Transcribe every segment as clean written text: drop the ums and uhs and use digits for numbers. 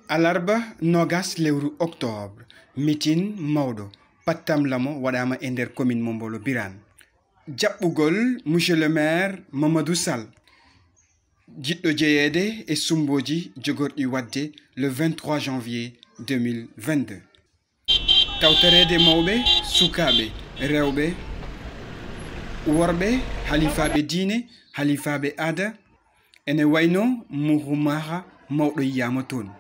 alarba nogas lewru octobre mitin mawdo pattam lamo wadama e nder commune Mombolo Birane jabbugol monsieur le maire Mamadou Sall jiddo jeyede e sumboji jogordi wadde le 23 janvier 2022 tawterede mawbe sukabe rewbe worbe halifabe diine halifabe ada ene wayno muhumaha mawdo yiyama ton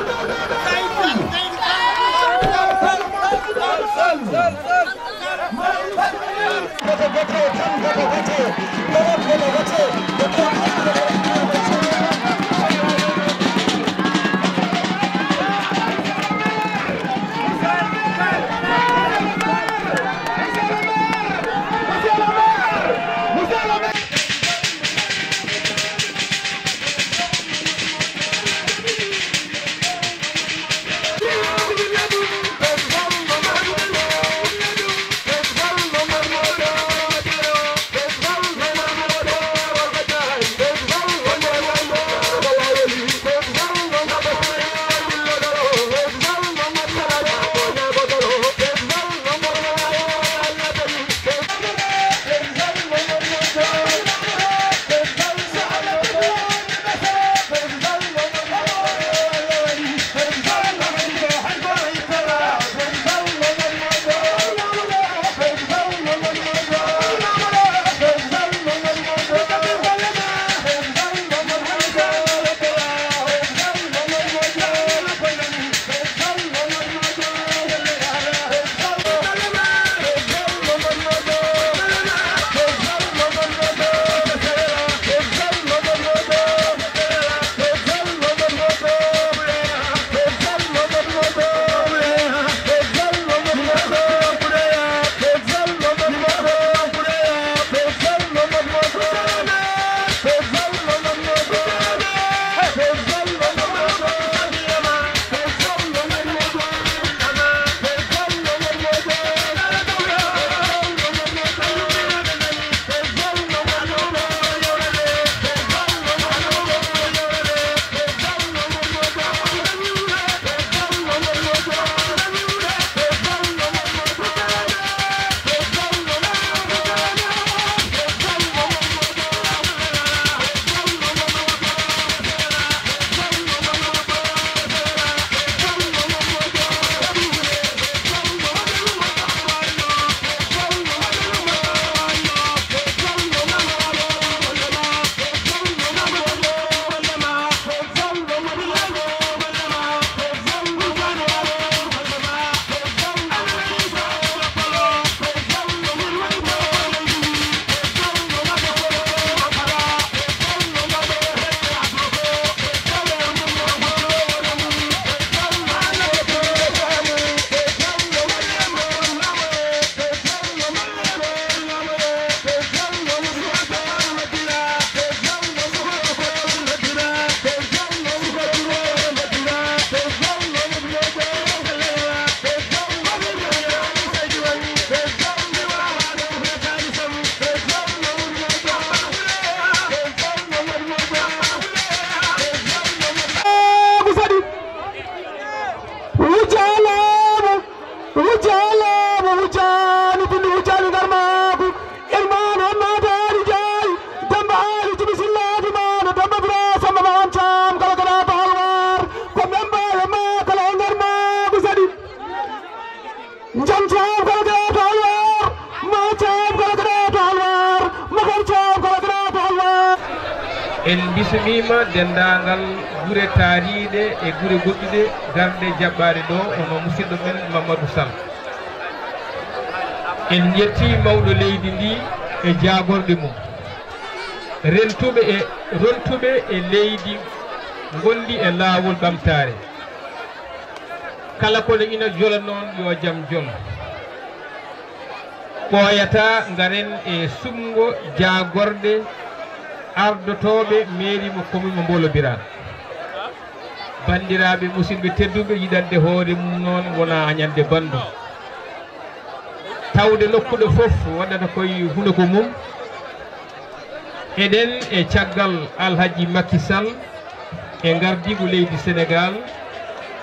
en bismima dendagal gure taariide e gure goddude darde jabbare do ono musiddo men Mamadou Sall en jetti mawdo leydi ndi e jaagorde mum rentube e leydi gondi e laawol bamtare kala ko ina jola non yo jam jol ɓooyata ngaren e sumgo jaagorde ardotoɓe mairie mo commune mo Mombolo Birane bandiraɓe musidɓe tedduɓe yiɗande hoore mum noon wona añande bandu tawde nokkuɗo fof waɗata koye hunoko mum eɗen e caggal Alhaji Macky Sall e gardigu leydi Sénégal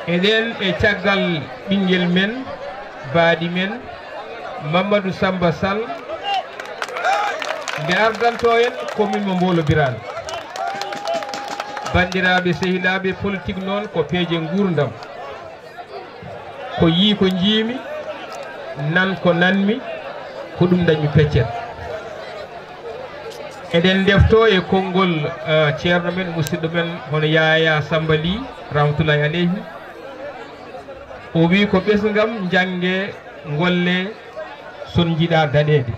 eɗen e caggal ɓinguel men baadi men Mamadou Samba Sall nde ardanto en commune mo Mbolo Birane bandiraɓe sehilaɓe politique noon ko peeje gurdam ko yi ko jiimi nan ko nanmi ko ɗum dañmi peccel eɗen defto e konngol ceerno men musidɗo men hono Yaya Samba Ly rahmatullahi aleyhi o wi ko ɓesgam jangge golle son jiiɗa daɗede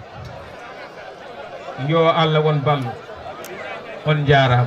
yo Allah won ballo on jarama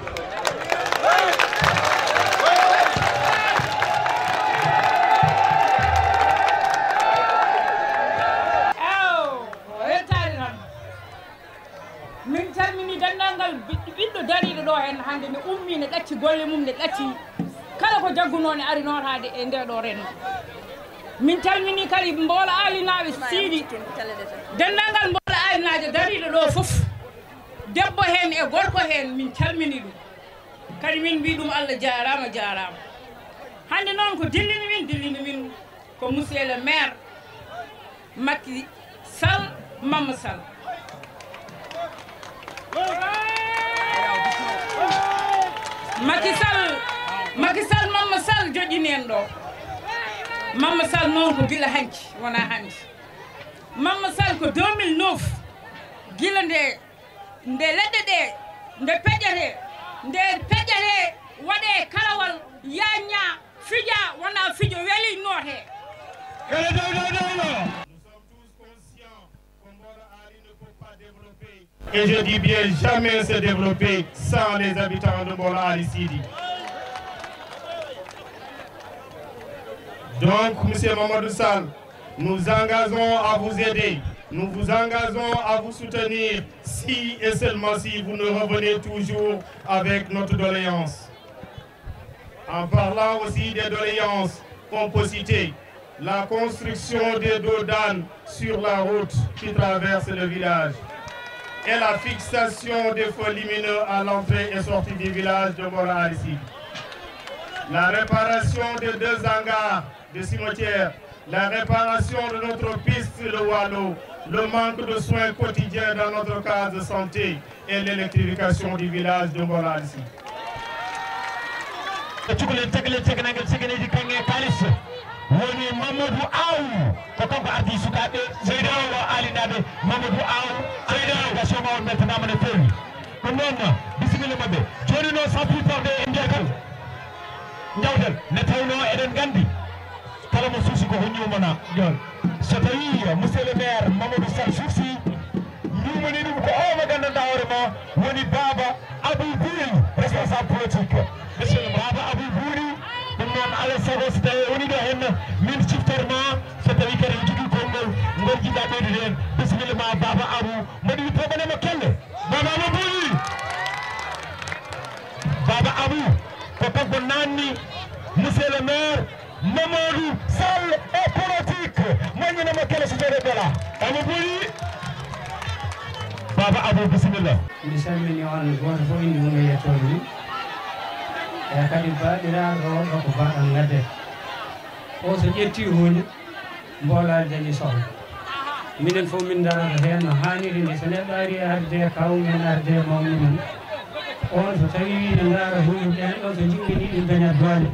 min calmini denndangal ɓiɗɗo dariɗo ɗo hen hande ne ummi ne ɗacci golle mum ne ɗacci kala ko jaggunone ari notade e nde ɗo renno min calmini kadi Mbolo Alinaɓe Siidi denndangal Mbolo Alinaɓe dariɗo ɗo foof debbo hen e gorko hen min calmini ɗum kadi min mbi ɗum Allah jarama jarama hande noon ko dillini min ko monsieur le maire Macky Sall Mama Sall Macky Sall Mama Sall joƴini en ɗo Mama Sall noon ko gila hanki wona hande Mama Sall ko 2009 gila nde leɗɗe ɗe nde peƴƴete waɗe kalawal yaña fija wona fijo weeli noote Et je dis bien jamais se développer sans les habitants de Mbolo Ali Sidi. Donc, M. Mamadou Sall, nous engageons à vous aider, nous vous engageons à vous soutenir si et seulement si vous nous revenez toujours avec notre doléance. En parlant aussi des doléances qu'on peut citer, la construction des dos d'âne sur la route qui traverse le village et la fixation des feux lumineux à l'entrée et sortie du village de Mbolo Ali Sidi. La réparation des 2 hangars de cimetière, la réparation de notre piste le Wallo, le manque de soins quotidiens dans notre case de santé et l'électrification du village de Mbolo Ali Sidi. woni Mamadou Aw ko kanko ardi sukaɓe seydawo alinaɓe Mamadou Aw délégation ma on mettanama no fewi ɗum noon bisimilla mabɓe joni noon sans plus tarder en jeegal jawten nde tawno eɗen gandi kala mo suusi ko ñumana jol so tawi monsieur le maire Mamadou Sall suusi ñumani ɗum ko o mo gandanɗa hoore ma woni Baba Abou Bouri responsable politique monsieur le Baba Abou Bouri ɗum noon alay sago so tawi woni ɗo hen min ciftorma so tawi kadi jogui konngol ngol jiɗɗa ɓeydude hen bisimilla ma Baba Abou mbaɗi wi toɓanema kelle Baba Abou Bouri Baba Abou ko kanko nanni monsieur le maire Mamadou Sall et politique moƴƴinama kelle so jere bela Abou Bouri Baba Abou bisimilla mi salmini on goto fof indi mum e yettode mum e kadi baɗiraɗo ɗo ko baɗal ladde o so ƴetti hunde mbolade dañi sohla minen fof min darata hen no hanniri ni so neɗɗo ari arde kawmen arde mawnumen on so tawi ne dara hunde ɗen ɗon so jiggini ɗum dañat doole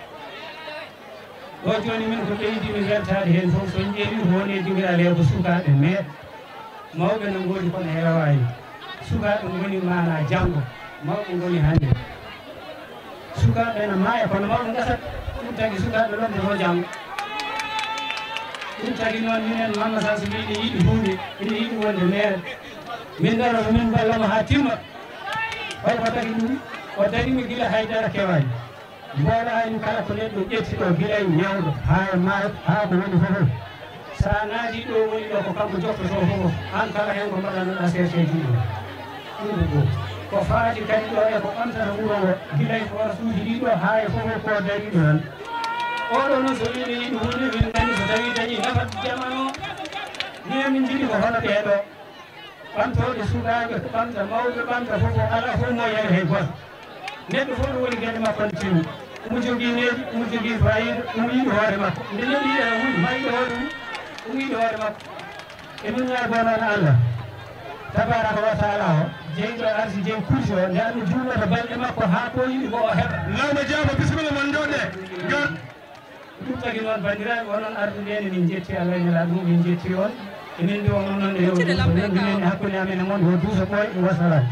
ɗo joni min ko ɓeydimi weltade hen fof so ƴeewi woni jogiraɗe ko sukaɓe meeɗe mawɓe no goni kono hewani sukaɓe goni mana janggo mawɓe goni hande sukaɓe ne maaya kono mawɓe gasat ɗum tagui sukaɓe lomde to janggo ɗum tagui noon minen Mama Sall so mbiɗe yiiɗi hunde ene yiiɗi wonde maire min darata min ballamo ha timma way ko tagui ɗum o darimi guila haydara kewani mbolani kala ko neɗɗo ƴetti ɗo guila e ñawɗo ha ma ha ko woni fofof sa naati ɗo woni ɗo ko kanko joftoto fofof an kala hen ko mbaɗanoɗa serteji ɗo ɗum ko ko faati kadi ɗo e ko ɓamtata wuro ngo gila e forasuji ɗiɗo ha e fofof ko dariɗo tan oɗo noon so wiɗe yiɗi hunde min gandi so tawi dañi nafat jamano ni min jiɗi ko hono ɓeeɗo ɓamtoɗe sukaɓe ko ɓamta mawɓe ɓamta fof ala fof mo yere hay goto neɗɗo fof ɗo woni gueɗe makko ne tiru omo jogii needi omo jogii fayida omo yiɗi hoore makko nde neɗɗo yiɗa hunde mayiɗo hoore mum omo yiɗi hoore makko emin ñaago noon Allah tabaraka wa taala o jeyɗo arsi jeyi kursi o nde anno juumata balɗe makko haa ko yiɗi ko o heɓa lawma jaaba bisimilla mon jooɗe jon ɗum tagi noon bandiraɓe onon arduɗene min jetti Allah nela ɗum min jetti on emin mbi on noon yo nendineni hakkude amen e moon yo duusa ɓooy wasalam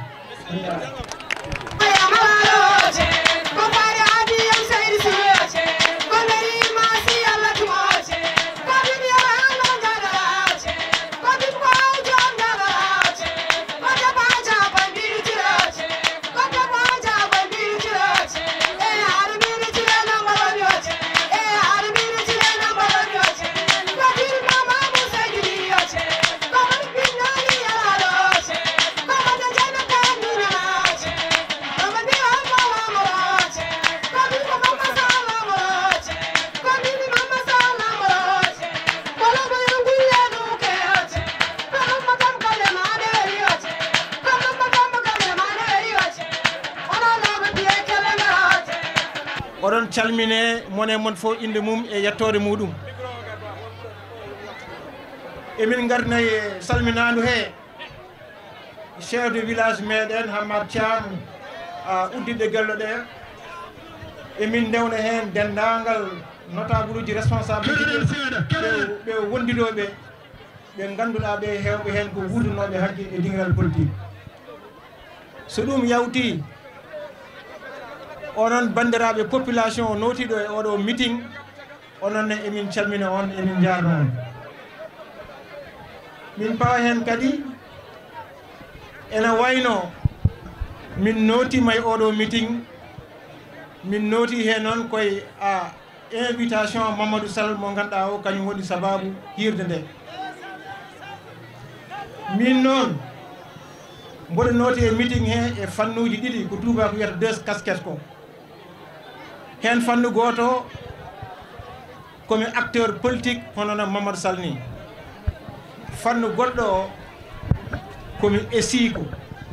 oɗon calmine mone mon fof inde mum e yettode muɗum emin garnayi e salminandu he chef de village meɗen Hamad Thiam uddidde gello ɗe emin ndewna hen dendagal notable uji responsable ɓe wondiɗoɓe ɓe ganduɗa ɓe hewɓe hen ko wurdunoɓe haqqi e dingiral politique so ɗum yawti onon bandiraɓe population o notiɗo e oɗo meeting ononne emin calmina on emin jarno on min pawa hen kadi ena wayno min notima e oɗo meeting min noti he noon koye a invitation Mamadou Sall mo ganduɗa o kañum woni sababu hirde nde min noon mboɗo noti e meeting he e fannuji ɗiɗi ko tubako wiyata 2 casquettes ko hen fannu goto komi acteur politique hono no Mamadou Sall ni fannu goɗɗo o komi esiko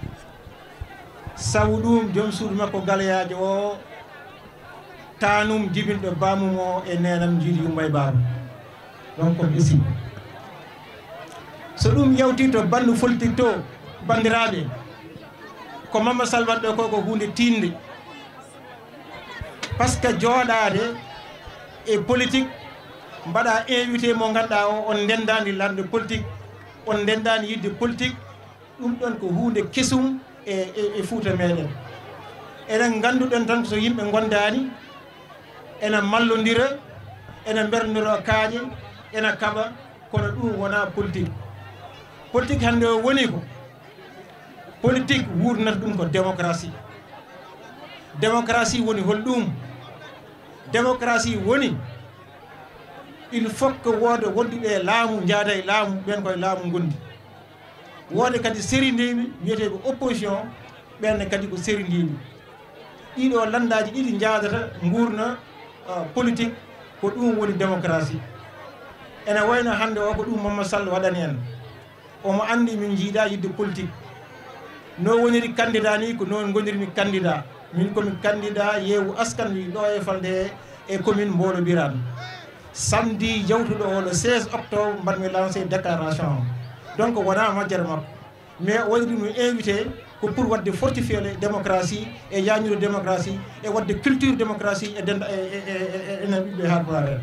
sabu ɗum joom suudu makko galayaji o tanum jibinɗo bamum o e nenam jiidi yummay baba donc komi esiko so ɗum yawti to bandu politique to bandiraɓe ko Mamadou Sall waɗɗo ko hunde tinde par ce que jooɗade e politique mbaɗa invité mo ganduɗa o on ndendani lande politique on ndendani yidde politique ɗum ɗon ko hunde kesum e Fouta meɗen enen ganduɗen tan so yimɓe gondani ena mallodira ena bernodiro kaaƴe ena kaɓa kono ɗum wona politique politique hande o woni ko politique wurnata ɗum ko démocratie démocratie woni hol ɗum démocratie woni il faut que wooda wonduɓe laamu jaada e laamu ɓen koye laamu gondi wooda kadi serindiɓe wiyeteɓe opposition ɓenne kadi ko serindiɓe ɗiɗo landaji ɗiɗi jaadata gurna politique ko ɗum woni démocratie ene wayno hande o ko ɗum Mamadou Sall waɗani en omo andi min jiiɗa yidde politique no woniri candidat ni ko noon gonirmi candidat min komi candidat yeewu askan wi ɗo e falde e commune Mbolo Birane samedi jawtuɗo o le 16 octobre mbaɗmi lancé déclaration donc wona majjere makko mais waɗi ɗum invité ko pour wadde fortifier le démocratie e yañude démocratie e wadde culture démocratie e denda enen ɓiɓɓe Haalpulaar en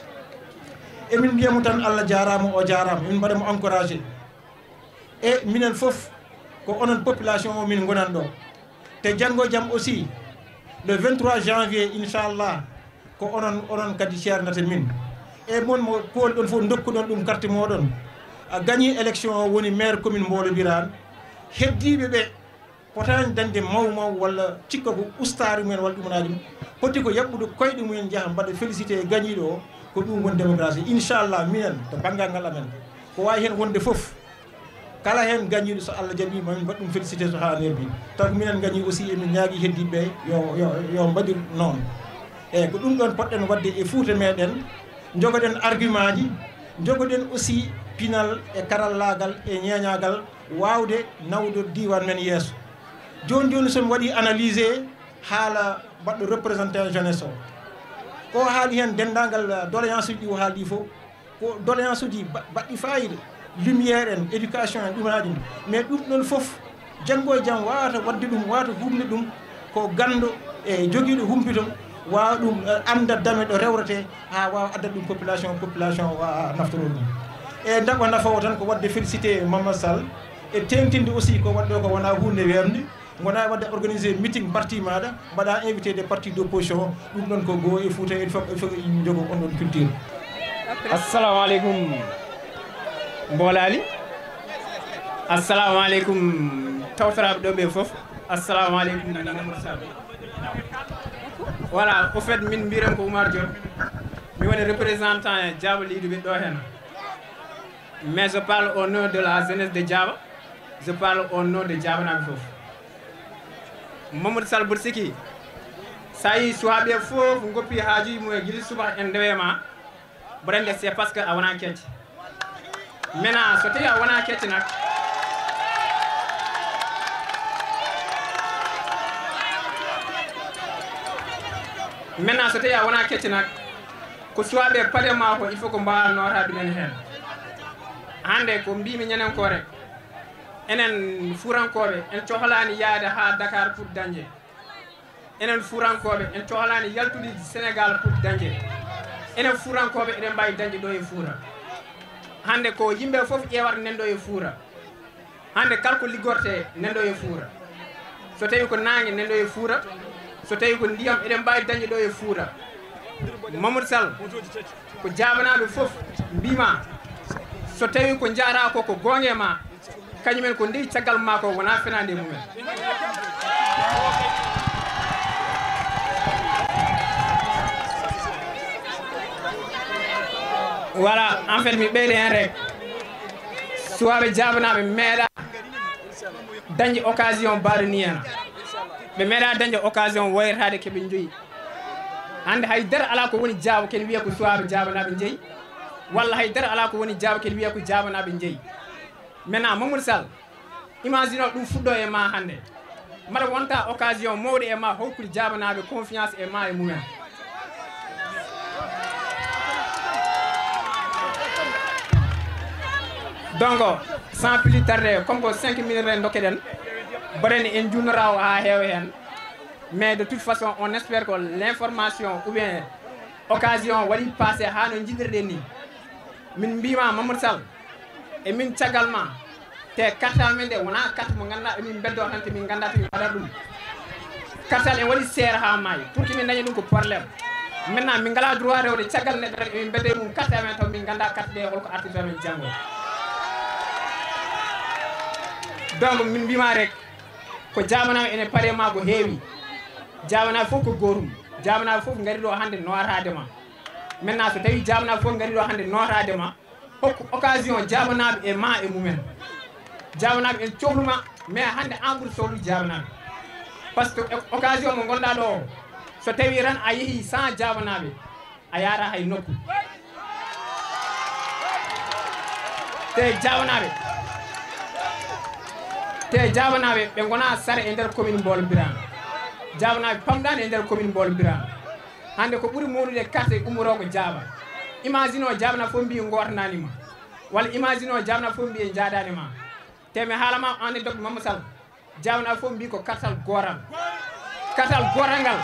emin mbiyamo tan Allah jarama o jarama min mbaɗamo encouragé e minen foof ko onon population o min gonan ɗo te janggo jaam aussi le 23 janvier inchallah ko onon kadi ceernata min e mon mo kooli ɗon fof dokkuɗon ɗum carte moɗon a gagni élection o woni maire commune Mbolo Birane heddiɓe ɓe potani dañde mawmaw walla cikka ko ustari mumen walla ɗumunaji mum poti ko yaɓɓude koyɗe mumen jaaha mbaɗa félicité gañiɗo o ko ɗum woni démocratie inchallah minen to banggal ngal amen ko wawi hen wonde foof kala hen gañiɗo so Allah jaaɓi mamin mbaɗ ɗum félicité so ha nerbi taw minen gañi aussi emin ñaagui heddiɓe yo mbaɗir noon eyyi ko ɗum ɗon poɗɗen wadde e Fouta meɗen jogoɗen argument ji jogoɗen aussi pinal e karallagal e ñeñagal wawde nawde diwan men yeeso joni joni somi waɗi analysé haala baɗɗo représentant jeunesse o ko haali hen dendagal doléance uji ɗi o haali fof ko doléance uji baɗɗi fayida lumiére en éducation en ɗumaɗi mais ɗum ɗon foof janggo e jaam wawata wadde ɗum wawata humde ɗum ko gando e joguiɗo humpito wawa ɗum anda dame ɗo rewrete ha wawa addat ɗum population wawa naftoro ɗum e daɓa nafa o tan ko wadde félicité Mamadou Sall e tengtinde aussi ko waɗɗo ko wona hunde werde gona wadde organisé meeting parti maɗa mbaɗa invité des partis d' opposition ɗum ɗon ko goo e Fouta il faut yimɓe jogo on ɗon culture. assalamu aleykum mbolali, assalamu aleykum tawtoraɓe ɗo ɓe foof, assalamu aleykum Mamadou Sall. Voilà, au fait min mbiram ko Oumar Diop mi woni représentant Diaba Lidu ɓe ɗo hen, mais je parle au nom de la jeunesse de Diaba, je parle au nom de Diabanaɓe foof. Mamadou Sall mboɗo sikki sa yi suwaɓe foof goppi haajuji mum e guila subaka en ndewema mboɗa c'est parce que a wona kecce. Maintenant so tawi a wona kecce nak ko suwaɓe padema ko il faut ko mbawa notade ɗumen hen. Hande ko mbimi ñanen ko rek enen furankoɓe en cohlani yaade ha Dakar pour dañde, enen furankoɓe en cohlani yaltude Sénégal pour dañde, enen furankoɓe eɗen mbawi dañde ɗo e Fuura. Hande ko yimɓe foof ƴewata nanɗo e Fuura, hande kala ko liggorte nanɗo e Fuura, so tawi ko nangue nanɗo e Fuura, so tawi ko ndiyam eɗen mbawi dañde ɗo e Fuura. Mamadou Sall ko Diabanaɓe foof mbima so tawi ko jara ko gonge ma kañumen ko ndi caggal ma ko wona fenande mumen. Voilà, en fait mi ɓeyde hen rek suwaɓe Diabanaɓe meeɗa dañde occasion mbaɗo ni hen, ɓe meeɗa dañde occasion woyretade keɓe joyi. Hande haydara ala ko woni Diaba ken wiya ko suwaɓe Diabanaɓe jeeyi, walla haydara ala ko woni Diaba ken wiya ko Diabanaɓe jeeyi. Maintenant Mamadou Sall imagine ɗum fuɗɗo e ma hande mbaɗa wonta occasion mawɗo e ma hokkude Diabanaɓe confiance e ma e mumen. Donc sans plus tarder comme ko 5 minutes ren dokkeɗen mbaɗen en junnorawo ha heewa hen, mais de toute façon on espère que l'information ou bien occasion waɗi passé ha no jiɗirɗen ni. Min mbima Mamadou Sall e min caggal ma te kartal men nde wona carte mo ganduɗa emin beddo tan te min ganda to min waɗat ɗum kartal en waɗi seere ha maayi pour que min daña ɗum ko probléme. Maintenant min ngala droit rewde caggal neɗɗo rek emin bedde mum carte amen taw min ganda carte ɗe holko artirta men janggo. Donc min mbima rek ko Diabanaɓe ene paare ma ko heewi, Diabanaɓe fof ko gotum, Diabanaɓe fof gari ɗo hande notade ma. Maintenant so tawi Diabanaɓe fof gari ɗo hande notade ma hokku occasion Diabanaɓe e ma e mumen. Diabanaɓe en cohluma mais hande an ɓuuri sohlude Diabanaɓe par ce que occasion mo gonɗa ɗo so tawi tan a yeehi sans Diabanaɓe a yara hay nokku. te Diabanaɓe ɓe gona sara e nder commune Mbolo Birame, Diabanaɓe pamɗani e nder commune Mbolo Birame. Hande ko ɓuuri mawnude carte ummoro ko Diaba. Imagine o Diabanaɓe fof mbi gortananima, walla imagine o Diabanaɓe fof mbi jadanima. Te mi haalama anecdote Mamadou Sall, Diabanaɓe fof mbi ko kartal goral, kartal goral ngal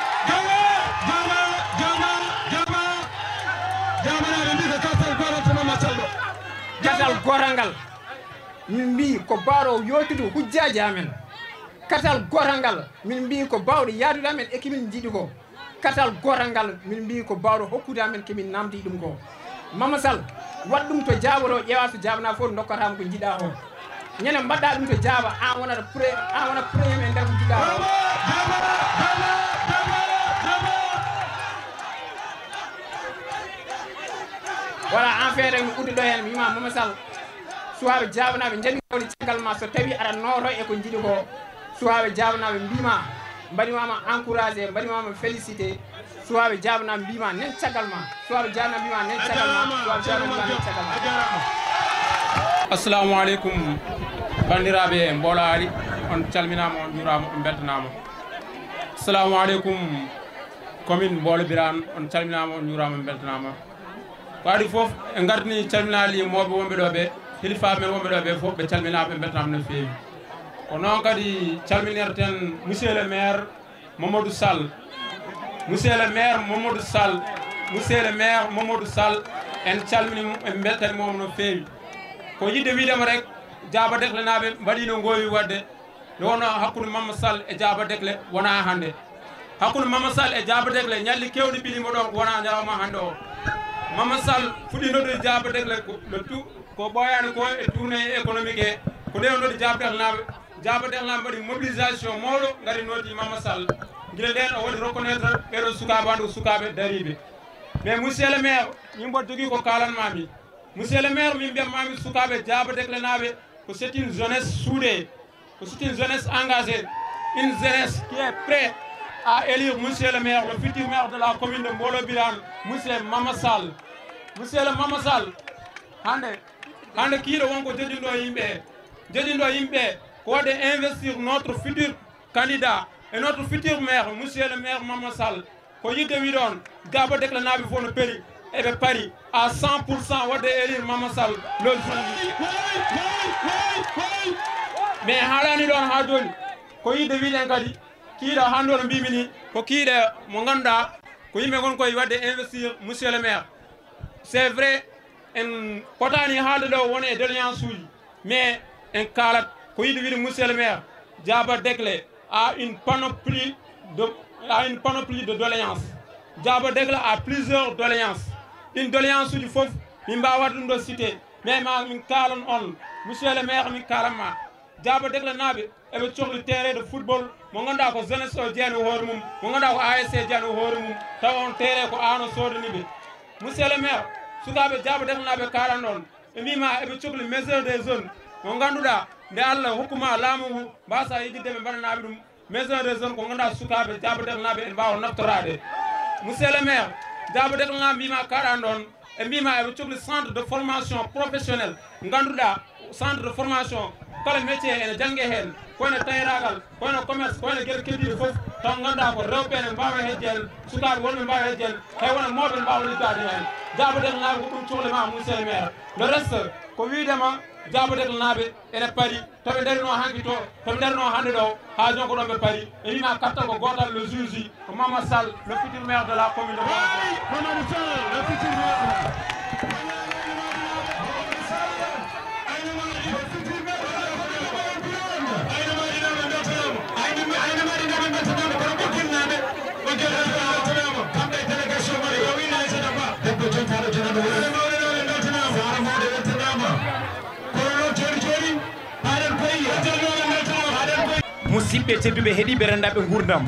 Diabanaɓe mbi ko kartal goral to Mamadou Sall ɗo, kartal goral ngal min mbi ko bawɗo yoltude hujjaji amen. Kartal gotal ngal min mbi ko bawɗo yaadude amen e kimin jiiɗi ko. Kartal gotal ngal min mbi ko bawɗo hokkude amen kemin namdi ɗum ko. Mamadou Sall waɗ ɗum to Diaba to ƴeewa to Diabanaɓe fof dokkatama ko jiiɗa o. ñande mbaɗɗa ɗum to Diaba an wonata premier e nder ko jiiɗa o. Voilà, en fait rek mi uddiɗo hen mi wima Mamadou Sall suwaɓe Diabanaɓe jaɓi wawde caggal ma so tawi aɗa noto e ko jiiɗi ko. Suwaɓe Diabanaɓe mbima mbaɗimama encouragé, mbaɗimama félicité. Suwaɓe Diabanaɓe mbima nen caggal ma, suwaɓe Diabanaɓe mbima nen caggal ma, suwaɓe Diabanaɓe mbima nen caggal ma. Assalamu aleykum bandiraɓe Mbolo Ali, on calminama on jurama on beltanama. assalamu aleykum commune Mbolo Birane on calminama on juurama beltanama ko adi foof e gardini calminali mawɓe wonɓe ɗo ɓe hilifaɓe men wonɓe ɗo ɓe foof ɓe calminama ɓe beltanama no feewi ko noon kadi calminirten monsieur le maire Mamadou Sall monsieur le maire Mamadou Sall monsieur le maire Mamadou Sall en calminimo en beltanimoma no feewi ko yidde widema rek Diaba Déclé naɓe mbaɗino gowi wadde nde wonno hakkude Mama Sall e Diaba Déclé wona hannde hakkude Mama Sall e Diaba Déclé ñalli kewɗi ɓilimo ɗon wona ñalawma hannde o Mama Sall fuɗɗi noddude Diaba Déclé le tout ko ɓoyani ko e tournée économique e ko nde noddi Diaba Déclé naɓe Diaba Déclé naɓe mbaɗi mobilisation mawɗo gari noddi Mama Sall guila nden o waɗi reconnaître ɓeɗo sukaɓe andu sukaɓe dariɓe mais monsieur le maire yimɓe jogui ko kalanmami monsieur le maire min mbiyatmami sukaɓe Diaba Déclé naɓe que c'est une jeunesse soudée, que c'est une jeunesse engagée, une jeunesse qui est prête à élire monsieur le maire, le futur maire de la commune de Mbolo Birane, monsieur Mama Sall. Monsieur le Mama Sall, hande kiiɗo wonko jodinɗo yimɓe ko waɗde investir notre futur candidat et notre futur maire, monsieur le maire Mama Sall. Ko yidde wi ɗon Diaba Déclé naɓe fof no peri eɓe pari à 100% wadde élire Mama Sall le jour mais haalani ɗon ha joni ko yidde wiɗen kadi kiiɗo hande ono mbimi ni ko kiiɗe mo ganduɗa ko yimɓe gon koye wadde investir monsieur le maire c'est vrai en potani haalde ɗo woni e doléance uji mais en kaalat ko yidde wiide monsieur le maire Diaba Déclé a une panoplie de doléances. Diaba Déclé a plusieurs doléances. Une doléance du fof min mbawa ɗum ɗo cité mais ma min kalan on monsieur le maire min kalanma Diaba Déclé naɓe eɓe cohli terrain de football mo ganduɗa ko jeunesse o jeeyani hoore mum mo ganduɗa ko ASC jeeyani hoore mum taw on terrain ko an o sodaniɓe monsieur le maire sukaɓe Diaba Déclé naɓe kalan ɗon ɓe mbima eɓe cohli mesure des zones mo ganduɗa nde Allah hokkuma laamu ngu mbasa yejjidde ɓe mbaɗanaɓe ɗum mesure des zones ko ganduɗa sukaɓe Diaba Déclé naɓe en mbawa naftorade monsieur le maire Diaba Déclé naɓe mbima kaɗan ɗon e mbima eɓe cohli centre de formation professionnel ganduɗa centre de formation kala métier ene jangge hen koyno tayragal koyno commerce koyno gueɗe keddiɗe foof taw ganduɗa ko rewɓe ne mbawa hejjen sukaɓe wonɓe mbawa hejjen hay wona mawɓe mbawa liggade hen Diaba Déclé naɓe ko ɗum cohlema monsieur le maire le reste ko widema Diaba Déclé naɓe ene pari toɓe darino hanki to toɓe darino hande ɗo ha jon ko ɗon ɓe pari e wima kattal ko gotal le juge ko Mama Sall le futur maire de la commune de Mamadou Sall le futur maire musidɓe tedduɓe heeɗiɓe rendaɓe gurdam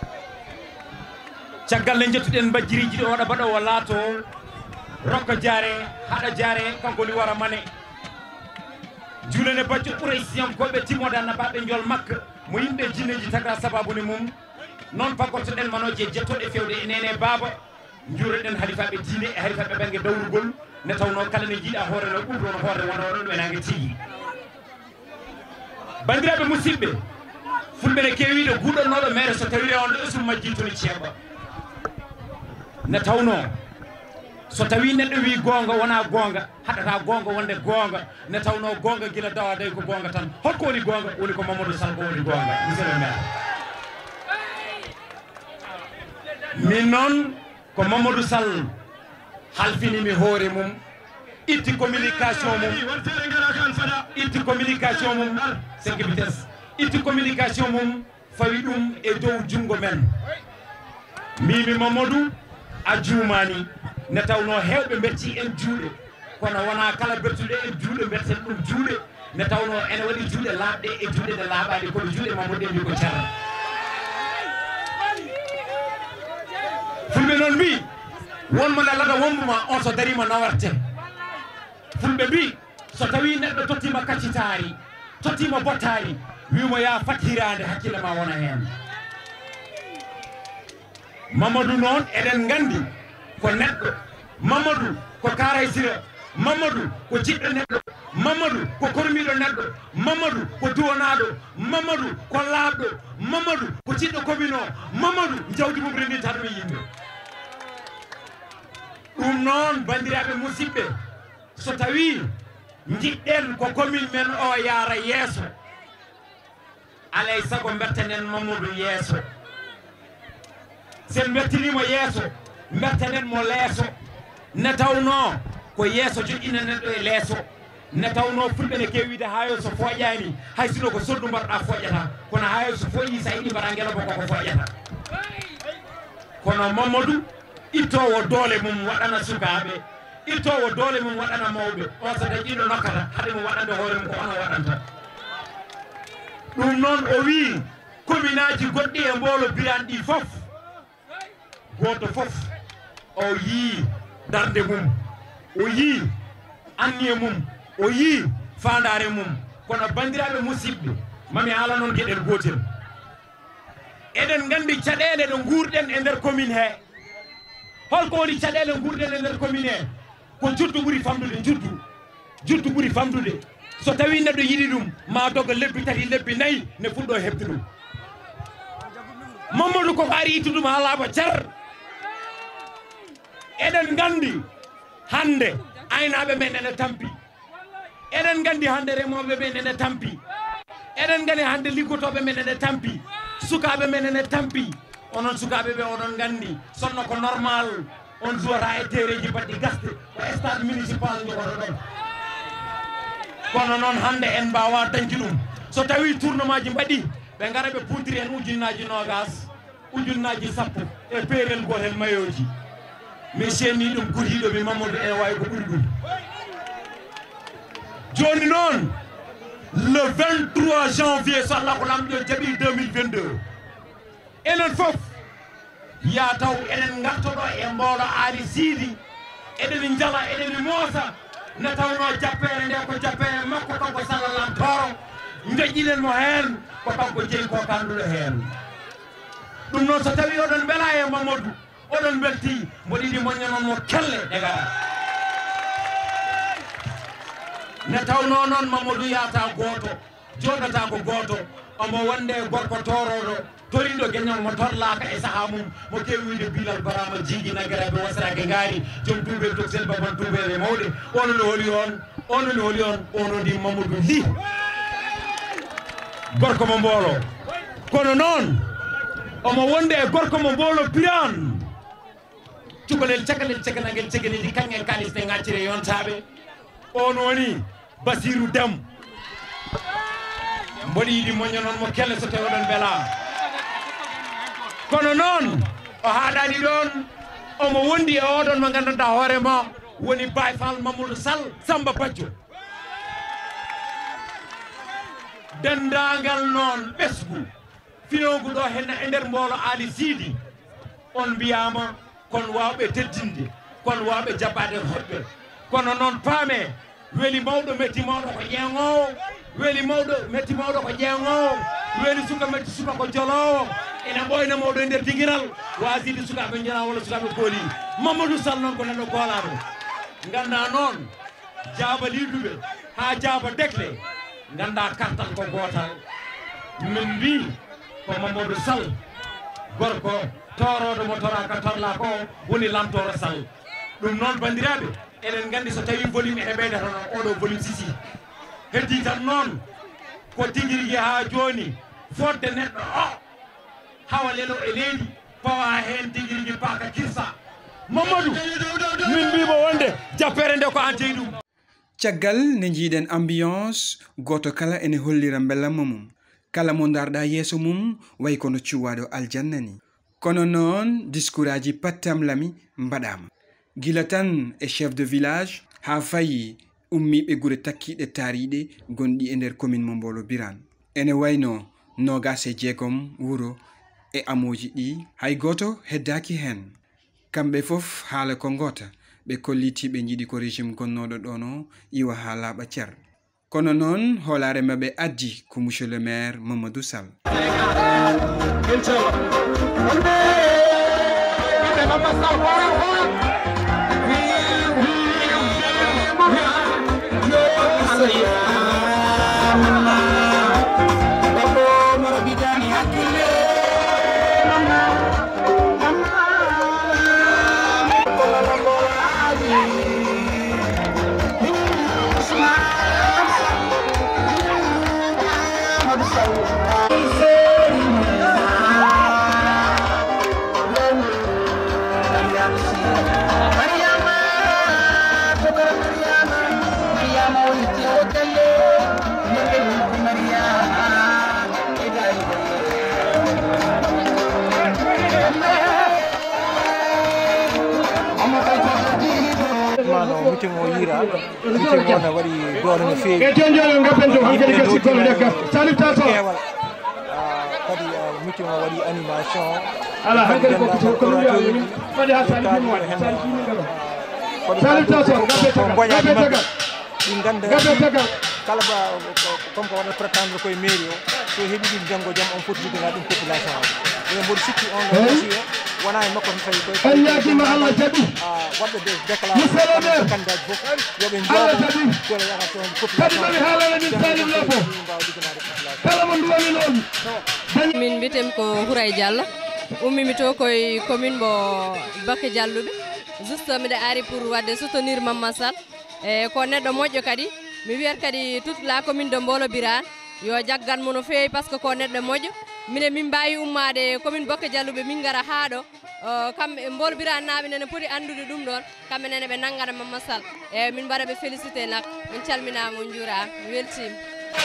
caggal nde jettuɗen bajjiriji ɗo waɗa baɗowo laato rokka jaare haɗa jaare kanko li wara mane julene bajjo ɓuuray siyankoɓe timmoɗe annabaɓe jol makka mo yimɓe jinneji taga sababuni mum noon paggotoɗen manoje jettoɗe fewde e nene baba juureɗen halifaɓe diine e halifaɓe banggue dawrugol nde tawno kala ne jiiɗa hoore no ɓurɗon hoore wonoɗon ɗumenage tigui bandiraɓe musidɓe fulɓe ne kewiɗo guɗonnoɗo maire so tawi on ɗo sum majjintoni ceeɓa nde tawno so tawi neɗɗo wi gonga wona gonga haɗata gonga wonde gonga nde tawno gonga guila dawa day ko gonga tan holko woni gonga woni ko Mamadou Sall ko woni gonga monsieur le maire min noon ko Mamadou Sall halfinimi hoore mum itti communication mum 5 vitesse itti communication mum fawi ɗum e dow jungo men mimi Mamadou a juumani ne tawno hewɓe betti en juuɗe kono wona kala bettuɗe en juuɗe betten ɗum juuɗe ne tawno ene waɗi juuɗe laaɓɗe e juuɗe ɗe laaɓaɗe kono juuɗe Mamadou en wi ko cara fulɓe noon mbi wonmo ɗallata wombuma on so darima nawarte fulɓe mbi so tawi neɗɗo tottima kaccitari tottima bottari wimo ya fat hirande hakkille ma wona hen Mamadou noon eɗen gandi ko neɗɗo Mamadou ko Karay Sira Mamadou ko jiɗɗo neɗɗo, Mamadou ko kormiɗo neɗɗo, Mamadou ko duwanaɗo, Mamadou ko laaɓɗo, Mamadou ko jiɗɗo commune o, Mamadou jawdi mum rendinta ɗum yimɓe. Ɗum noon bandiraɓe musidɓe, so tawi jiɗɗen ko commune men o yaara yeeso, alay sago bertanen Mamadou yeeso. Sen bertinimo yeeso bertanen mo leeso, ne tawno ko yeeso joƴƴina neɗɗo e leeso, ne tawno fulɓe ne kewi wiide hayo so foƴƴani hay sino ko soddu mbaɗɗa foƴƴata, kono hayo so foƴƴi sa yiɗi mbaɗa ngelabo koko foƴƴata. Kono Mamadou ittowo doole mum waɗana sukaɓe, ittowo doole mum waɗana mawɓe, on so dañƴiɗo nokkata haade mo waɗande hoore mum ko ono waɗanta. Ɗum noon o wi commune aji goɗɗi e Mbolo Birane ɗi fof, goto fof o yii darde mum, o yii anniye mum, o yii fandare mum. Kono bandiraɓe musidɓe, mami haala noon gueɗel gotel. Eɗen gandi caɗele ɗe guurɗen e nder commune he. Holko woni caɗele guurɗen e nder commune he? Ko juddu ɓuuri famdude, juddu ɓuuri famdude. So tawi neɗɗo yiɗi ɗum ma doga lebbi 3 lebbi 4 ne fuɗɗo heɓde ɗum. Mamadou ko ari ittu ɗum ha laaɓa jar. Eɗen gandi hande aynaɓe men ene tampi, eɗen gandi hande remoɓe men ene tampi, eɗen gandi hande liggotoɓe men ene tampi, sukaɓe men ene tampi. Onon sukaɓe ɓe oɗon gandi sonno ko normal on jouata e terreji baɗɗi gasde ko stade municipal jogoto ɗon. Kono noon hande en mbawa dañci ɗum. So tawi tournement ji mbaɗi ɓe gara ɓe putiri en ujunnaji 20, ujunnaji 10 e perel gotel mayoji. Mi seeni ɗum gutiɗo mi Mamadou ene wawi ko ɓuri ɗum. Joni noon le 23 janvier so Allah ko lamɗo jaaɓi 2022 enen fof ya taw enen gartoɗo e Mbolo Aly Sidy, eɗen jala eɗen moosa ne tawno jappere nde ko jappere makko kanko sallalantoro, joƴƴinen mo hen ko kanko jeeyi ko kanduɗo hen. Ɗum noon so tawi oɗon beela e Mamadou, oɗon belti mboɗo yiɗi moññanon mo kelle ɗe gara. Ne tawno noon Mamadou yata goto, joɗata ko goto, omo wonde gorko toroɗo toriɗo gueñol mo torlaka e saaha mum, mo kewi wiide Bilal Barama jiiɗi nagaraɓe wasrake gaari, joom tuubel toksel babal tuubele mawɗe. Ono ne holi on, ono ne holi on, ono ndi Mamadou Ly gorko mo Mbolo. Kono noon omo wonde e gorko mo Mbolo Birane, cukalel cakanagel cegenedi kangen kalis ɗe gaccire yontaɓe. On woni Basirou Deme, mboɗo yiɗi moññanon mo kelle so tawi oɗon beela. Kono noon o haɗani ɗon omo wondi e oɗon mo gandanɗa hoorema woni Baye Fall Mamadou Sall Samba Badio. Dendagal noon ɓesgu finogu ɗo henna e nder Mbolo Aly Sidy on mbiyama kon wawɓe teddinde, kon wawɓe jabbade hoɓɓe. Kono noon paame weeli mawɗo metti mawɗo ko ƴeeŋowo, weeli mawɗo metti mawɗo ko ƴeeŋowo, weeli suka metti suka ko jolowo. Ene ɓoyna mawɗo e nder digiral waside sukaɓe jona walla sukaɓe kooli. Mamadou Sall noon ko neɗɗo golaɗo. Ganda noon jaaba liduɓe ha jaaba dekle, ganda kartal ko gotal. Min mbi ko Mamadou Sall gorko toroɗo mo toraka torla ko woni Lamtoro Sall. Ɗum noon bandiraɓe eɗen gandi so tawi volume ene ɓeyda tan oɗo volume 6 heddi tan noon ko tiguirigui ha joni fodde neɗɗo o hawa lelo e leydi fawa hen tiguirigui paka kirsa. Mamadou min mbimo wonde jappere nde ko an jeeyi ɗum. Caggal ne jiiɗen ambiance goto kala ene hollira bellamma mum, kala mo darɗa yeeso mum way kono cuwaɗo aljanna ni. Kono noon discours aji pattam lami mbaɗama gila tan e chef de village ha fayi ummiɓe gure takkiɗe taariɗe gonɗi e nder commune mo Mbolo Birane. Ene wayno 26 wuro e amoji ɗi hay goto heddaki hen. Kamɓe fof haala ko gota, ɓe kollitiɓe jiiɗi ko régime gonnoɗo ɗono iwa ha laaɓa cer. Kono noon hoolare maɓe addi ko monsieur le maire Mamadou Sall. mutum o yira mutum o na wari goor no feewi e jonjolo ngappento hankadi gassi kono dekka salutation kadi mutum o waɗi animation ala hankadi ko kono wiya fadi ha salifin wa salifin ngalo salutation ngappento ɗin ganda kala ba comme ko waɗa prétendre koye mairie o so heeɓi ɗum janggo jaam on foti liggoɗa ɗum population o e mboɗo sikki on ɗo aussi wona e makko tan tawi koye on ñatima Allah jaɓi waɗɓe de déclaration candidat fof yoɓe jooɗo gole yaha toon population kadi mami haalana min salif lafo kala mo duwani noon min mbiyetem ko Houray Diallo ummimi to koye commune mo Bakke Dialluɓe juste miɗa ari pour wadde soutenir Mamma Sall e ko neɗɗo moƴƴo kadi mi wiyat kadi toute la commune de Mbolo Birane yo jagganmo no feewi par ce que ko neɗɗo moƴƴo mine min mbawi ummade commune Bakke Dialluɓe min gara haa ɗo kamɓe Mbolo Birane naaɓe nene poti andude ɗum ɗon kamɓe nene ɓe nanggana Mamma Sall e min mbaɗa ɓe félicité nak min calminama on juurama mi weltima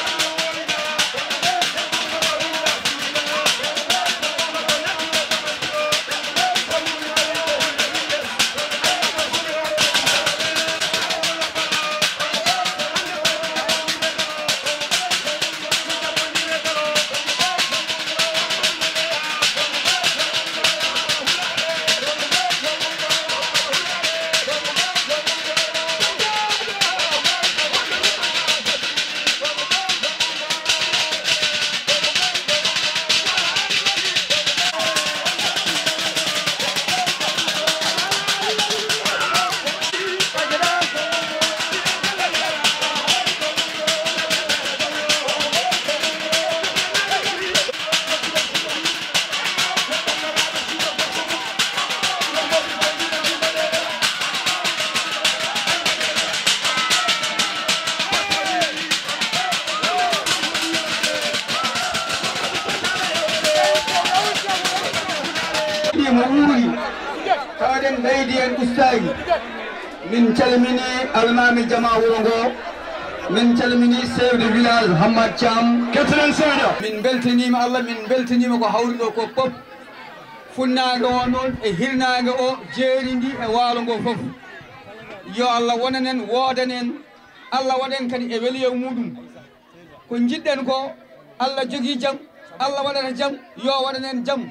min calmini almami jama wuro ngo min calmini chef de village Hammad Thiam ketren seeɗa min beltanima Allah min beltanima ko hawri ɗo ko fof funnague o noon e hirnague o jeeri ndi e waalo ngo fof yo Allah wonanen woodanen Allah waɗen kadi e weliyo muɗum ko jiɗɗen ko Allah jogui jaam Allah waɗata jaam yo waɗanen jaam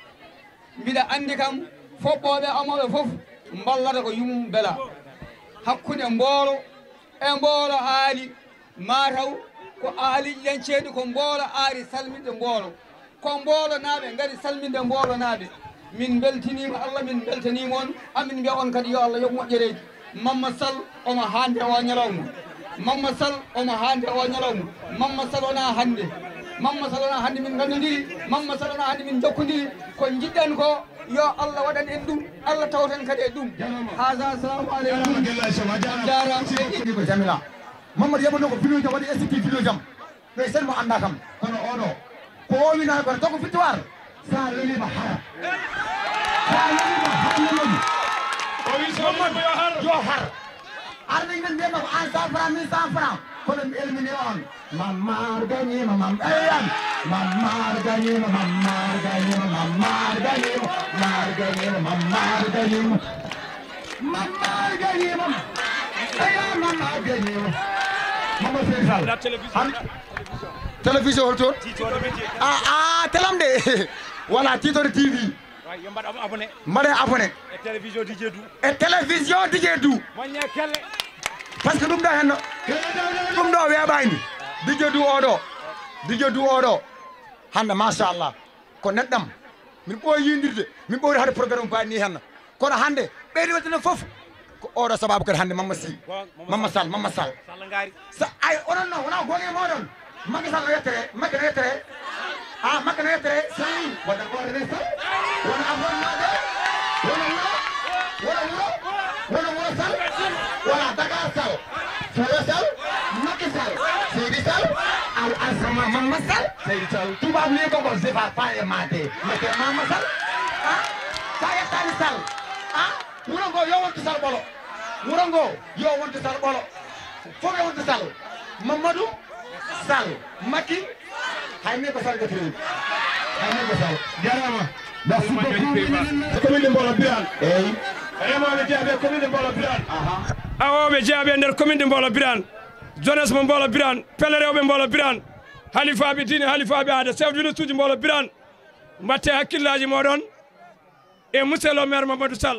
mbiɗa andi kam foɓɓoɓe amoɓe fof mballata ko yumum beela hakkude Mbolo e Mbolo aali mataw ko aali ɗen ceeɗu ko Mbolo aari salminde Mbolo ko Mbolo naaɓe ngari salminde Mbolo naaɓe min beltinima Allah min beltanima on amin mbiya on kadi yo Allah yoɓ moƴƴereji Mamma Sall omo hande o ñalawma Mamma Sall omo hande o ñalawma Mamma Sall wona hande Mamma Sall wona hande min gandodiri Mamma Sall wona hande min jokkodiri ko jiɗɗen ko yo Allah waɗan en ɗum Allah tawten kadi e ɗum haga assalamu aleykum jarama ko jamila Mamadou yaɓano ko filoji waɗi esti filoji am mais sen mo anda kam kono oɗo ko owina kono taw ko victoire sa lelima hara sa lelima harnamoni yo har arde men mbiyatno ko an 100 francs 1100 francs kono mi elmini on Mammar gagnima eyan Mammar gagnima Mammar gagnima Mammar gagnima Mammar gagnima Mammar gagnima Mammar gagnima eyan Mammar gagnima Mamadou Sall télévision holto telam de voilà Titore TV mbaɗe abonné e télévision DJ Dou par ce que ɗum ɗo henno ɗum ɗo weeɓayni DJ Dou oɗo hande machallah ko neɗɗam min ɓooyi yindirde min ɓoori hade programme mbaɗi ni henna kono hande ɓeydi wattino foof ko oɗo sababu kadi hande Mamma Sall sa ay onon noon wona gonge moɗon Macky Sall no yettere Macky no yettere Macky no yettere sani wona ɓoorene Sall wona abonnaɓe wona wuro Sall voilà Dakar Sall Fouta Sall Macky Sall Seydi Sall Asama Mama Sall Seydi Sall tubaab lii ko ko zefa faye mate mete Mama Sall saya Tani Sall wurango yo wonto Sall bolo wurango yo wonto Sall bolo foge wonto Sall Mamadou Sall Macky hayne ko Sall gatiri hayne ko Sall jarama merci beaucoup commune Mbolo Birane remoɓe jeeɓe commune Mbolo Birane awoɓe jeeɓe nder commune Mbolo Birane jeunesse mo Mbolo Birane pelle rewɓe Mbolo Birane halifaɓe diine halifaɓe aada chef de village uji Mbolo Birane mbatte hakkillaji moɗon e monsieur le maire Mamadou Sall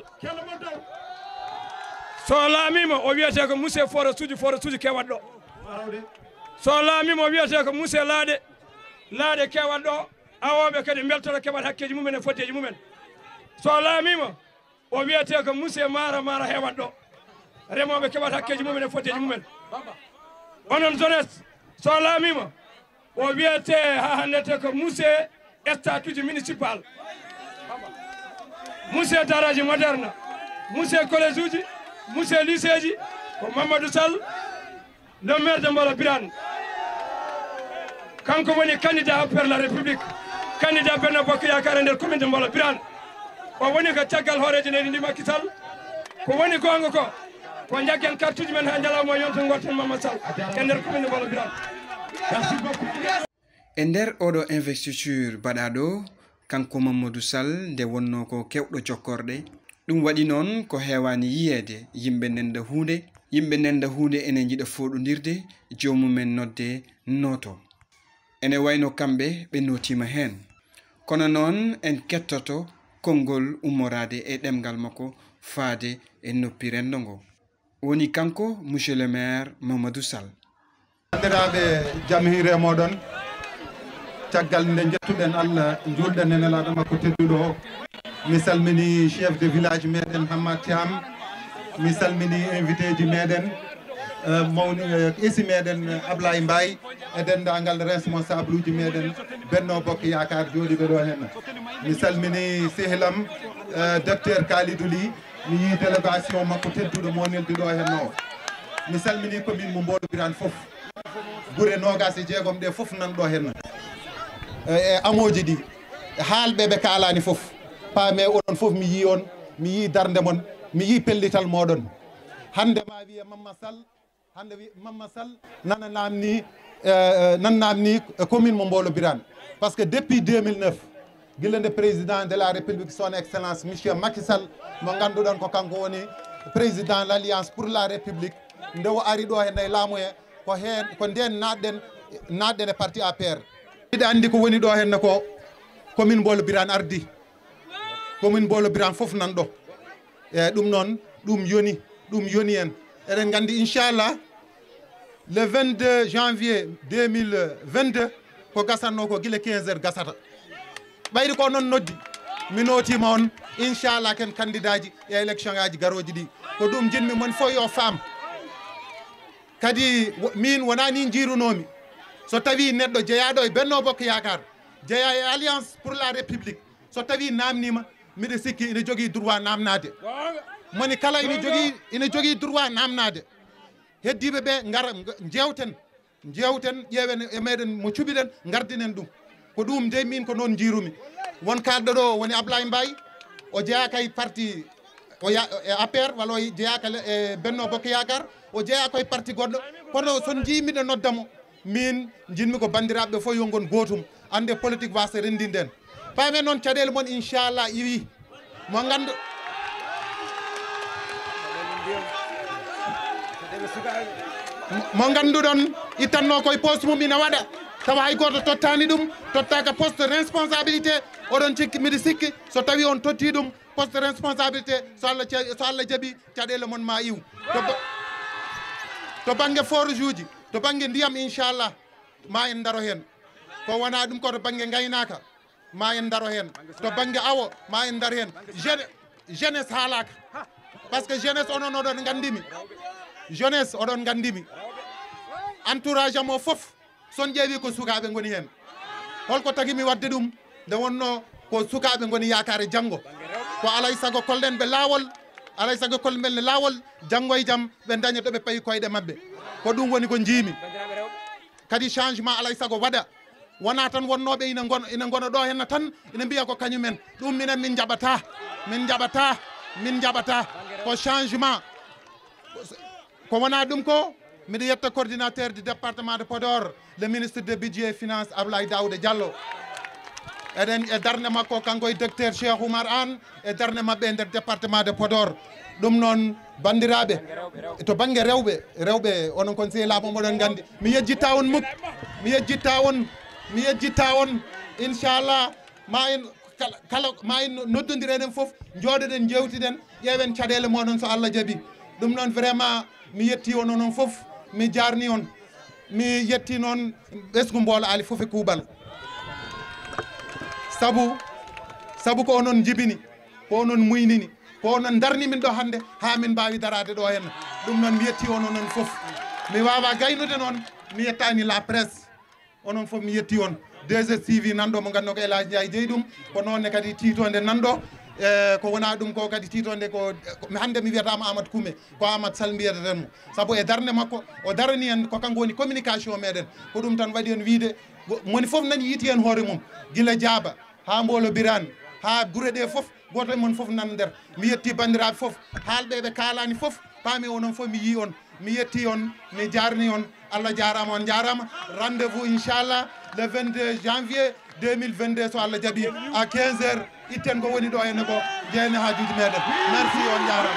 so laamima o wiyete ko monsieur forest uji kewat ɗo so laamima o wiyete ko monsieur laaɗe kewat ɗo awoɓe kadi beltoto keɓat hakkeji mumen e foddeji mumen so laamima o wiyete ko monsieur mara hewat ɗo remoɓe keɓat hakkeji mumen e foddeji mumen onon jeunesse so laamima o wiyete ha hannete ko monsieur statut municipal monsieur daraji moderne monsieur collège uji monsieur lycée ji ko Mamadou Sall le maire de Mbolo Birane kanko woni candidat pour la république candidat Benno Bokk Yaakaar nder commune de Mbolo Birane o woni ko caggal hooreji neni ndi Macky Sall ko woni gonga ko jaggen carte uji men ha jalamo yonto gorten Mamadou Sall e nder commune de Mbolo Birane merci beaucoup e nder oɗo investiture baɗaɗo kanko Mamadou Sall nde wonno ko kewɗo jokkorɗe ɗum waɗi noon ko heewani yiyede yimɓe nenda hunde ene jiiɗa foɗodirde jomumen nodde noto ene wayno kamɓe ɓe notima hen kono noon en kettoto konngol ummorade e ɗemgal makko faade e noppi rendo ngo woni kanko monsieur le maire Mamadou Sall bandiraɓe jaam hiire moɗon caggal nde jettuɗen Allah julɗen e nelaɗo makko tedduɗo o mi salmini chef de village meɗen Hammat Thiam mi salmini invité ji meɗen mawni isi meɗen Ablaye Mbaye e dendagal responsable uji meɗen Benno Bokk Yaakaar jooɗiɓe ɗo henna mi salmini sehlam docteur Kalidou Ly mi yi délégation makko tedduɗo moneldi ɗo henna o mi salmini commune mo Mbolo Birane foof guure nogas e jeegom ɗe foof nanɗo henna e amoji ɗi haalɓe ɓe kaalani foof paame oɗon foof mi yi on mi yi darde mon mi yi pellital moɗon hande ma wiye Mamma Sall nana namni commune mo Mbolo Birane par ce que depuis 2009 guila nde président de la république son excellence monsieur Macky Sall mo ganduɗon ko kanko woni président l'alliance pour la république nde o ari ɗo henne laamu he ko nden natɗen e parti APR iɗa andi ko woni ɗo henne ko commune Mbolo Birane ardi commune Mbolo Birane fof nan ɗo e ɗum noon ɗum yoni en eɗen gandi inchallah le 22 janvier 2022 ko gasatno ko guila 15 heures gasata ɓayri ko noon noddi mi notima on inchallah ken candidat ji e élection ngaji garoji ɗi ko ɗum jinmi mon fof yo faam kadi min wona ni jirunomi so tawi neɗɗo jeeyaɗo e Benno Bokk Yaakaar jeeya e alliance pour la république so tawi namnima miɗa sikki ine jogui droit namnade moni kala ine jogui droit namnade heddiɓe ɓe gara jewten ƴeewen e meɗen mo cuɓiɗen gardinen ɗum ko ɗum de min ko noon jirumi won kalɗo ɗo woni Ablaye Mbaye o jeeyaka e parti e APR walla o jeeyaka e Benno Bokk Yaakaar o jeeyaka e parti goɗɗo kono son jimiɗo noddamo min jinmi ko bandiraɓe fof yo gon gotum ande politique wasa rendinden paame noon caɗele mon inchallah iwi mo ganduɗon ittanno koye poste mum ina waɗa tawa hay goto tottani ɗum tottaka poste responsabilité oɗon cikki mbiɗa sikki so tawi on totti ɗum poste responsabilité so Allah jaaɓi caɗele mon ma iw to banggue forage uji to banggue ndiyam inchallah ma en daro hen ko wona ɗum ko to banggue gaynaka ma en daro hen to banggue awo ma en dar hen jeunesse haalaka par ce que jeunesse onon oɗon gandimi jeunesse oɗon gandimi entourage am o foof son ƴeewi ko sukaɓe goni hen holko tagui mi wadde ɗum nde wonno ko sukaɓe goni yakare janggo ko alay saago kolɗen ɓe lawol alay sago kolmel lawol janggo e jam ɓe daña ɗo ɓe payi koyɗe mabɓe ko ɗum woni ko jiimi kadi changement alay sago waɗa wona tan wonnoɓe ina gona ɗo henna tan ina mbiya ko kañumen ɗum minen min jaɓata ko changement ko wona ɗum ko miɗa yetta coordinateur du département de Podor le ministre de budget et finance Abdoulaye Daouda Diallo eɗen e darde makko kanko e docteur Cheikh Oumar Anne e darde mabɓe e nder département de Podor ɗum noon bandiraɓe to banggue rewɓe onon kon sehilaɓe omoɗon gandi mi yejjitta on muk mi yejjitta on inchallah ma en noddodireɗen foof jooɗoɗen jewtiɗen ƴeewen caɗele moɗon so Allah jaaɓi ɗum noon vraiment mi yetti on onon foof mi jarni on mi yetti noon ɓesgu Mbolo Ali foof e kuuɓal sabu ko onon jibini ko onon muynini ko onon darni min ɗo hannde ha min mbawi darade ɗo henna ɗum noon mi yetti on onon foof mi wawa gaynude noon mi yettani la presse onon foof mi yetti on 2STV nanɗo mo ganduɗo ko Elhaji Ndiaye jeeyi ɗum ko noonne kadi titonde nanɗo ko wona ɗum ko kadi titonde ko hannde mi wiyatama Amadou Koumé ko Amadou Sall mbiyatetenmo saabu e darde makko o darani en ko kanko woni communication meɗen ko ɗum tan waɗi en wiide moni foof nani yiiti hen hoore mum guila Diaba ha Mbolo Birane ha guure ɗe foof goto e mon foof nan nder mi yetti bandiraɓe foof haalɓeɓe kalani foof paami onon foof mi yi on mi yetti on mi jarni on Allah jarama on jarama rendez-vous inchallah le 22 janvier 2022 so Allah jaaɓi à 15h itten ko woni ɗo henne ko jeeyne hajuji meɗen merci on jarama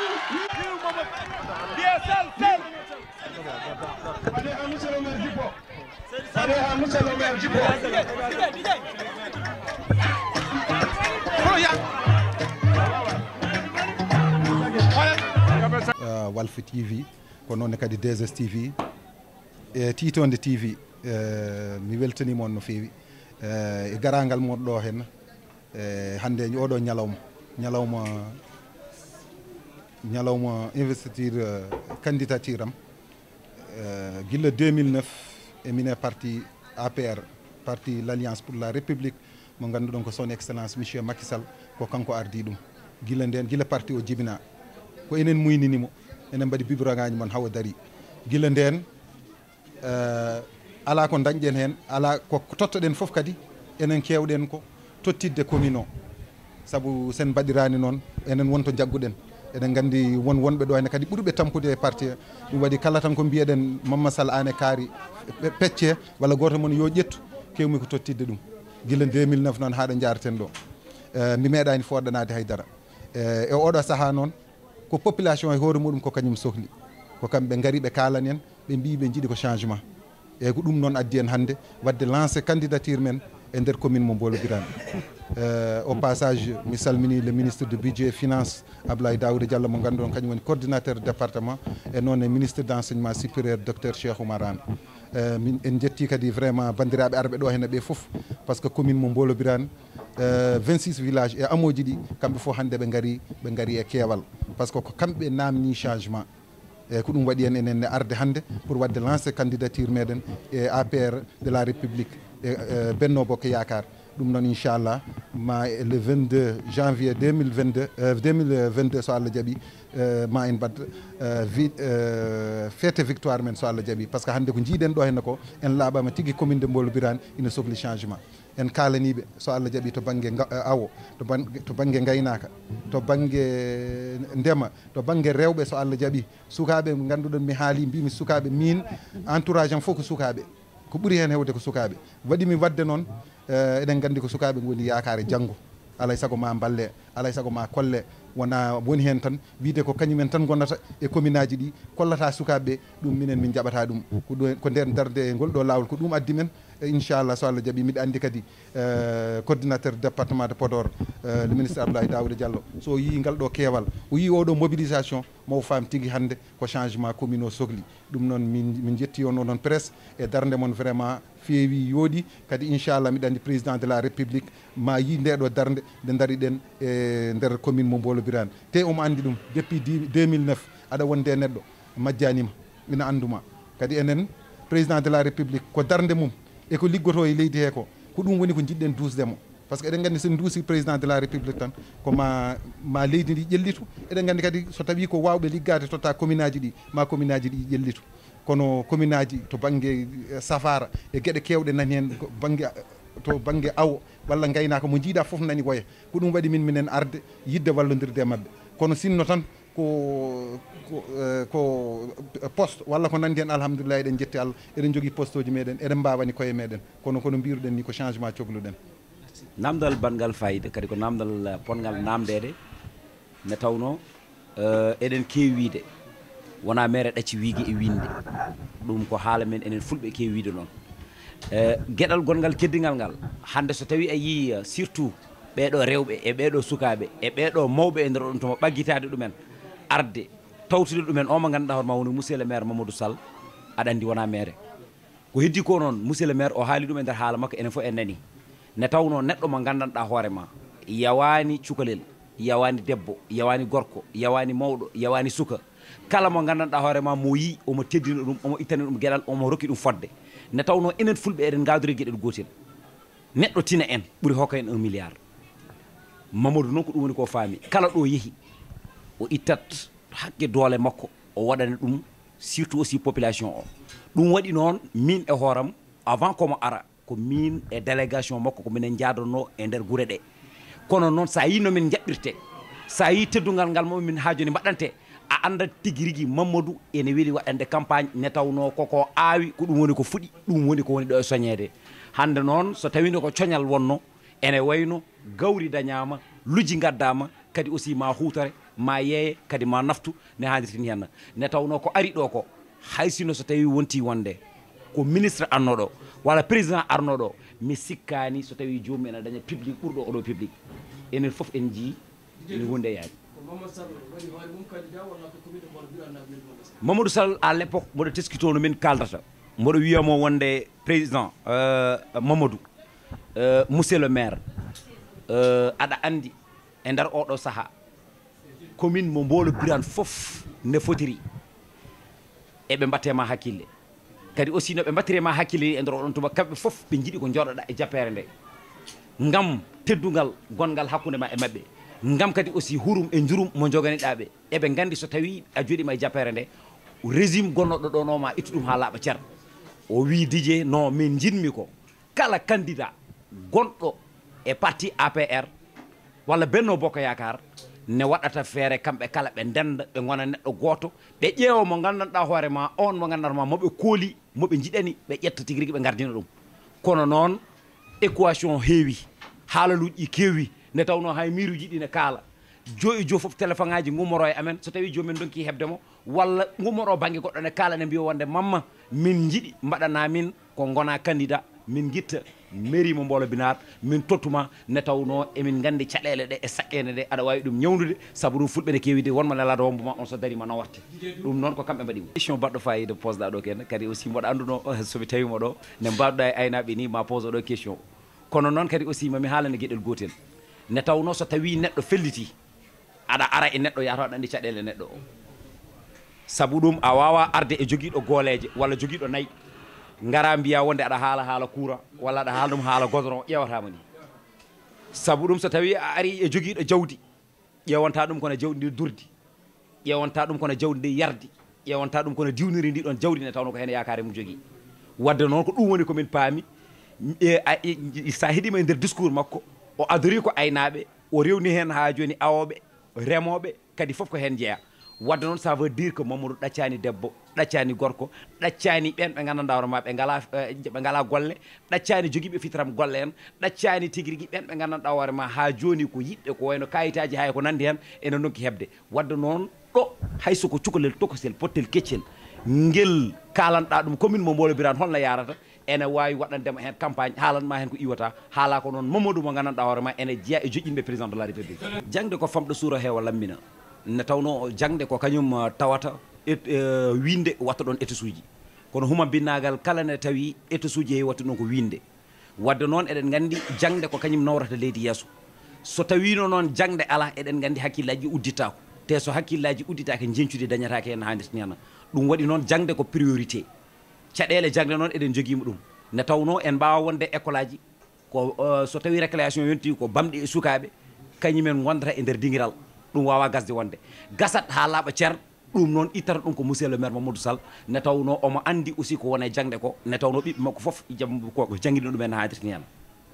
Walf TV ko noon kadi 2STV e Titonde TV mi weltanima on no feewi e garangal moɗo ɗo henna hande oɗo ñalawma investiture candidature am guilla 2009 e mine parti APR parti l'Alliance pour la République mo ganduɗon ko son excellence monsieur Macky Sall ko kanko ardi ɗum guilla parti o jibina ko enen muyninimo enen mbaɗi bibragaji mon hawa dari guila nden ala ko dañƴen hen ala ko tottoɗen foof kadi enen kewɗen ko tottidde commune o saabu sen mbaɗirani noon enen wonto jagguɗen eɗen gandi wonɓe ɗo henne kadi ɓuurɓe tampude e parti ɗum waɗi kala tan ko mbiyeɗen Mamma Sall ane kaari pecce walla goto moon yo ƴettu kewmi ko tottidde ɗum guila 2009 noon haɗo jareten ɗo mi meeɗani foɗanade haydara e oɗo saaha noon ko population e hoore muɗum ko kañum sohli ko kamɓe gaari ɓe kalani en ɓe mbi ɓe jiiɗi ko changement eyyi ko ɗum noon addi en hannde wadde lancé candidature men e nder commune mo Mbolo Birane au passage mi salmini le ministre de budget et finance Abdoulaye Daouda Diallo mo ganduɗon kañum woni coordinateur département e noon e ministre d' enseignement supérieur docteur Cheikh Oumar Anne en jetti kadi vraiment bandiraɓe arɓe ɗo henne ɓe foof par ce que commune mo Mbolo Birane 26 villages e amoji ɗi kamɓe fof hannde ɓe gaari e keewal par ce que ko kamɓe namni changement eyyi ko ɗum waɗi en enen arde hannde pour wadde lancé candidature meɗen e APR de la République e Benno Bokk Yakar ɗum noon inchallah ma le 22 janvier 2022 so Allah jaaɓi ma en mbad fête victoire men so Allah jaaɓi par ce que hannde ko jiiɗen ɗo henne ko en laaɓama tigui commune de Mbolo Birane ina sohli changement en kalaniɓe so Allah jaaɓi to banggue awo to banggue gaynaka to banggue ndema to banggue rewɓe so Allah jaaɓi sukaɓe ganduɗon mi haali mbimi sukaɓe min entourage am fof ko sukaɓe ko ɓuuri hen hewde ko sukaɓe waɗimi wadde noon eɗen gandi ko sukaɓe goni yakare janggo alay saago ma balle alay saago ma kolle wona woni hen tan wiide ko kañumen tan gonnata e commune aji ɗi kollata sukaɓeɓe ɗum minen min jaɓata ɗum ko nder darde ngol ɗo lawol ko ɗum addi men inchallah so Allah jaaɓi miɗa andi kadi coordinateur département de Podor le ministre Abdoulaye Daouda Diallo so yi ngal ɗo keewal o yi oɗo mobilisation mawo faam tigui hannde ko changement commune o sohli ɗum noon min jetti on onon presse e darde mon vraiment feewi yooɗi kadi inchallah miɗa andi président de la république ma yi ndeɗo darde nde daariɗen e nder commune mo Mbolo Birane te omo andi ɗum depuis 2009 aɗa wonde neɗɗo majjanima ina anduma kadi enen président de la république ko darde mum e ko liggoto e leydi he ko ɗum woni ko jiɗɗen dusdemo par ce que eɗen gandi sen duusi président de la république tan ko ma leydi ndi ƴellitu eɗen gandi kadi so tawi ko wawɓe liggade totta commune aji ɗi ma commune aji ɗi ƴellitu kono commune aji to banggue safara e gueɗe kewɗe nani hen to banggue awo walla gaynaka mo jiiɗa foof nani woya ko ɗum waɗi minen arde yidde wallodirde mabɓe kono sinno tan ko poste walla ko nandi hen alhamdulillah eɗen jetti Allah eɗen jogui poste uji meɗen eɗen mbawani koye meɗen kono mbiruɗen ni ko changement cohluɗen namdal bangal fayida kadi ko namdal pongal namdede ne tawno eɗen kewi wiide wona maire ɗacci wiigi e winde ɗum ko haala men enen fulɓe kewi wiide noon gueɗal gongal keddigal ngal hande so tawi a yi surtout ɓeɗo rewɓe e ɓeɗo sukaɓe e ɓeɗo mawɓe e nder ɗum tomo ɓaggitade ɗumen arde tawtude ɗumen o mo ganduɗa hoorema woni monsieur le maire Mamadou Sall aɗa andi wona maire ko heddi ko noon monsieur le maire o haali ɗum e nder haala makko enen fof en nani ne tawno neɗɗo mo gandanɗa hoorema yawani cukalel yawani debbo yawani gorko yawani mawɗo yawani suka kala mo gandanɗa hoorema mo yi omo teddino ɗum omo ittani ɗum gueɗal omo rokki ɗum fodde ne tawno enen fulɓe eɗen gadori gueɗel gotel neɗɗo tina en ɓuuri hokka en 1 milliard Mamadou noon ko ɗum woni ko faami kala ɗo yeehi o ittat hakke doole makko o waɗana ɗum surtout aussi population o ɗum waɗi noon min e hooram avant komo ara ko min e délégation makko ko minen jadonno e nder guure ɗe kono noon sa yi nomin jaɓɓirte sa yi teddugal ngal momin haajoni mbaɗante a andat tigui rigui Mamadou ene weeli waɗande campagne ne tawno koko aawi ko ɗum woni ko fuɗi ɗum woni ko woni ɗo e soñede hande noon so tawino ko coñal wonno ene wayno gawri dañama luji gaddama kadi aussi ma hutore ma yeeye kadi ma naftu ne handirtini henna ne tawno ko ari ɗo ko hay sino so tawi wonti wonde ko ministre arnoɗo walla président arnoɗo mi sikkani so tawi jomum ene daña public ɓurɗo oɗo public enen foof en jii ni hunde yaade Mamadou Sall à l'époque mboɗo teskitono min kaldata mboɗo wiyamo wonde président Mamadou monsieur le maire aɗa andi e nder oɗo saaha commune mo Mbolo Birane foof ne fotiri eɓe mbattema hakkille kadi aussi no ɓe mbattirema hakkille e nder oɗon tuma kamɓe foof ɓe jiiɗi ko jooɗoɗa e jappere nde ngam teddugal gongal hakkude ma e mabɓe ngam kadi aussi hurum e jurum mo joganiɗaɓe eɓe gandi so tawi a jooɗima e jappere nde régime gonnoɗo ɗo no ma ittu ɗum ha laaɓa ceer o wi Didier non min jinmi ko kala candidat gonɗo e parti APR walla Benno Bokk Yakar ne waɗata feere kamɓe kala ɓe ndenda ɓe gona neɗɗo goto ɓe ƴeewa mo gandanɗa hoorema on mo gandanɗa moɓe kooli moɓe jiɗani ɓe ƴetta tigui rigui ɓe gardina ɗum kono noon équation heewi haalaluji keewi ne tawno hay miruji ɗi ne kaala jo e jo foof téléphone aji gummoro e amen so tawi jomin donki hebdemo walla gummoro banggue goɗɗo ne kaala ne mbiya wonde mamma min jiiɗi mbaɗana min ko gona candidat min guitta mairie mo Mbolo Binar min tottuma ne tawno emin gandi caɗele ɗe e saqqede ɗe aɗa wawi ɗum ñawdude saabu ɗum fulɓe ne kewide wonmo nelade wombuma on so darima no watte ɗum noon ko kamɓe mbaɗimo question baɗɗo fayida posɗa ɗo kene kadi aussi mboɗo anduno somi tawima ɗo ne mbawɗa e aynaɓe ni ma pose oɗo question kono noon kadi aussi mami haalane gueɗel gotel ne tawno so tawi neɗɗo felliti aɗa ara e neɗɗo yataw aɗa andi caɗele neɗɗo o saabu ɗum a wawa arde e joguiɗo gooleje walla joguiɗo nayyi ngara mbiya wonde aɗa haala courant walla aɗa haala ɗum haala goudron ƴewatama ni saabu ɗum so tawi a ari e joguiɗo jawdi ƴewonta ɗum kono jawdi ndi durdi ƴewonta ɗum kono jawdi ndi yardi ƴewonta ɗum kono diwniri ndi ɗon jawdi ne tawno ko hen yakare mum jogui wadde noon ko ɗum woni komin paami sa heeɗima e nder discours makko o adori ko aynaɓe o rewni hen ha joni awoɓe remoɓe kadi foof ko hen jeeya wadde noon ça veut dire que Mamadou ɗaccani debbo ɗaccani gorko ɗaccani ɓen ɓe gandanɗa hoorema ɓe ngala golle ɗaccani joguiɓe fitram golle en ɗaccani tigui rigui ɓen ɓe gandanɗa hoorema ha joni ko yiɗɓe ko wayno kayitaji hay ko nandi hen ene donki hebde wadde noon ɗo hayso ko cukalel tokosel pottel keccel ngel kalanɗa ɗum commune mo Mbolo Birane holno yarata ene wawi waɗandema hen campagne haalanma hen ko iwata haala ko noon Mamadou mo gandanɗa hoorema ene jeeya e joƴƴinɓe président de la république jangde ko famɗo suura heewa lammina ne tawno jangde ko kañum tawata winde watta ɗon états uji kono huma binnagal kala ne tawi états uji heewi watta ɗon ko winde wadde noon eɗen gandi jangde ko kañum nawrata leydi yesso so tawino noon jangde ala eɗen gandi hakkillaji udditako te so hakkillaji udditake jencude dañatake hen hannirta nena ɗum waɗi noon jangde ko priorité caɗele jangde noon eɗen joguima ɗum ne tawno en mbawa wonde école aji ko so tawi récréation yonti ko bamɗi e sukaɓe kañumen gondata e nder dingiral ɗum wawa gasde wonde gasat ha laaɓa ceer ɗum noon ittata ɗum ko monsieur le maire Mamadou Sall ne tawno omo andi aussi ko wona jangde ko ne tawno ɓiɓɓe makko foof ko jangguino ɗumen no hadirti ni hen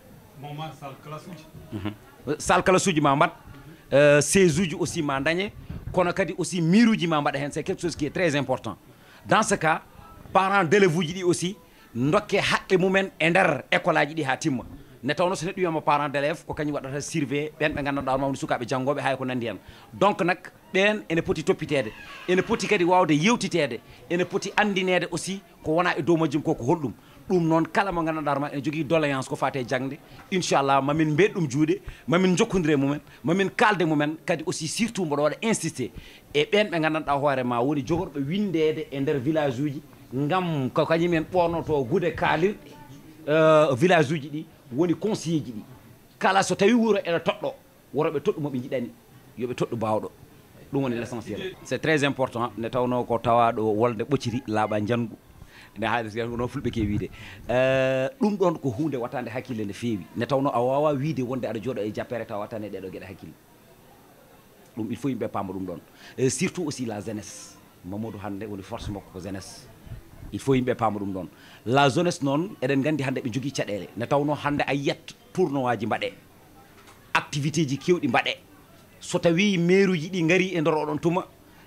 sal kala suuji ma mbat 16 uji aussi ma dañe kono kadi aussi miruji ma mbaɗa hen c'est quelque chose qui est très important dans ce cas parents d'élèves uji ɗi aussi dokke haqqe mumen e nder école aji ɗi ha timma ne tawno so neɗɗo wiyama parent d'élève ko kañum waɗata surveiller ɓen ɓe gandanɗa mawni sukaɓe janggoɓe hay ko nandi hen donc nak ɓen ene poti toppitede ene poti kadi wawde yewtitede ene poti andinede aussi ko wona e dow majjum ko holɗum ɗum noon kala mo gandanɗa ma ene jogui doléance ko fate jangde inchallah mamin mbeɗ ɗum juuɗe mamin jokkodire mumen mamin kalde mumen kadi aussi surtout mboɗo waɗa insister e ɓen ɓe gandanɗa hoorema woni jogorɓe windede e nder village uji ngam ko kañumen ɓornoto guude kaalirɗe village uji ɗi woni conseiller ji ɗi kala so tawi wuuro ene toɗɗo woroɓe toɗɗu moɓe jiɗani yoɓe toɗɗu bawɗo ɗum woni l' essentiel c'est très important ne tawno ko tawaɗo wolde ɓocciri laaɓa jangu ne haalis no fulɓe ke wiide ɗum ɗon ko hunde wattande hakkille nde feewi ne tawno a wawa wiide wonde aɗa jooɗo e jappere taw wattane ɗeɗo gueɗe hakkille ɗum il faut yimɓe pamba ɗum ɗon surtout aussi la jeunesse Mamadou hande woni force makko ko jeunesse il faut yimɓe pamba ɗum ɗon la jeunesse noon eɗen gandi hande ɓe jogui caɗele ne tawno hande a yiyat tournoi ji mbaɗe activité ji kewɗi mbaɗe so tawi maire uji ɗi gaari e nder oɗon tuma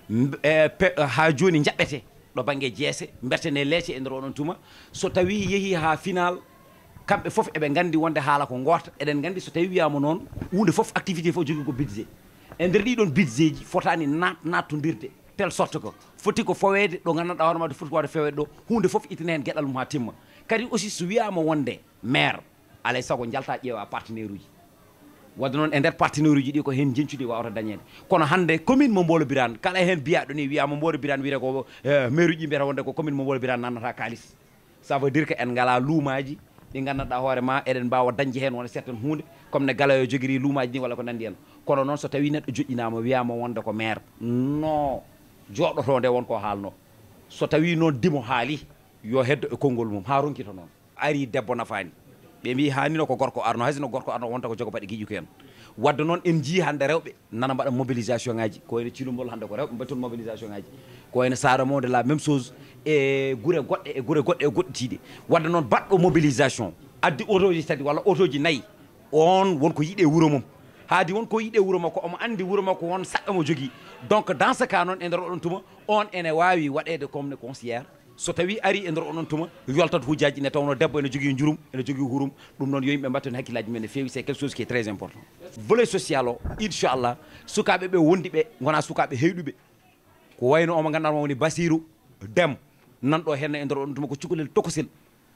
ha joni jaɓɓete ɗo banggue jeese bertene leece e nder oɗon tuma so tawi yeehi ha final kamɓe foof eɓe gandi wonde haala ko gota eɗen gandi so tawi wiyama noon hunde foof activité fof jogui ko budget e nder ɗiɗon budget ji fotani nattodirde telle sorte que foti ko fawede ɗo gandanɗa hoorema de foti wawde fewede ɗo hunde foof ittane hen gueɗal mum ha timma kadi aussi so wiyama wonde maire alay saago jalta ƴeewa partenaire uji wadde noon e nder partenaire uji ɗi ko hen jencuɗi wawata dañede kono hande commune mo Mbolo Birane kala hen biyaɗo ni wiyama Mbolo Birane wiyete ko maire uji mbiyata wonde ko commune mo Mbolo Birane nannata kalis ça veut dire que en ngala luumaji ɗi gandanɗa hoorema eɗen mbawa dañde hen wona certain hunde comme ne Galayo joguiri luumaji ni walla ko nandi hen kono noon so tawi neɗɗo joƴƴinama wiyama wonde ko maire non joɗoto nde wonko haalno so tawi noon dimo haali yo heddo e konngol mum ha ronkito noon ari debbo nafani ɓe mbi hanino ko gorko arno haysino gorko arno wonta ko jogo baɗe guiƴuko en wadde noon en jii hande rewɓe nana mbaɗa mobilisation ngaji ko wayno cilumol hande ko rewɓe mbatton mobilisation ngaji ko wayno Sara Monde la même chose e guure goɗɗe e guure goɗɗe e goɗɗitiɗe wadde noon baɗɗo mobilisation addi autoji tati walla autoji nayyi on wonko yiiɗe wuuro mum haadi wonko yiiɗe wuuro makko omo andi wuuro makko won saɗɗo mo jogui donc dans ce cas noon e nder oɗon tuma on ene wawi waɗede comme conseillére so tawi ari e nder oɗon tuma yoltat hujjaji ne tawno debbo ene jogui jurum ene jogui hurum ɗum noon yo yimɓe mbatten hakkillaji men no fewi c'est quelque chose qui est très important volet social o inchallah sukaɓe ɓe wondi ɓe gona sukaɓe heyɗuɓe ko wayno omo gandanma woni Basirou Dem nanɗo hen e nder oɗon tuma ko cukalel tokosel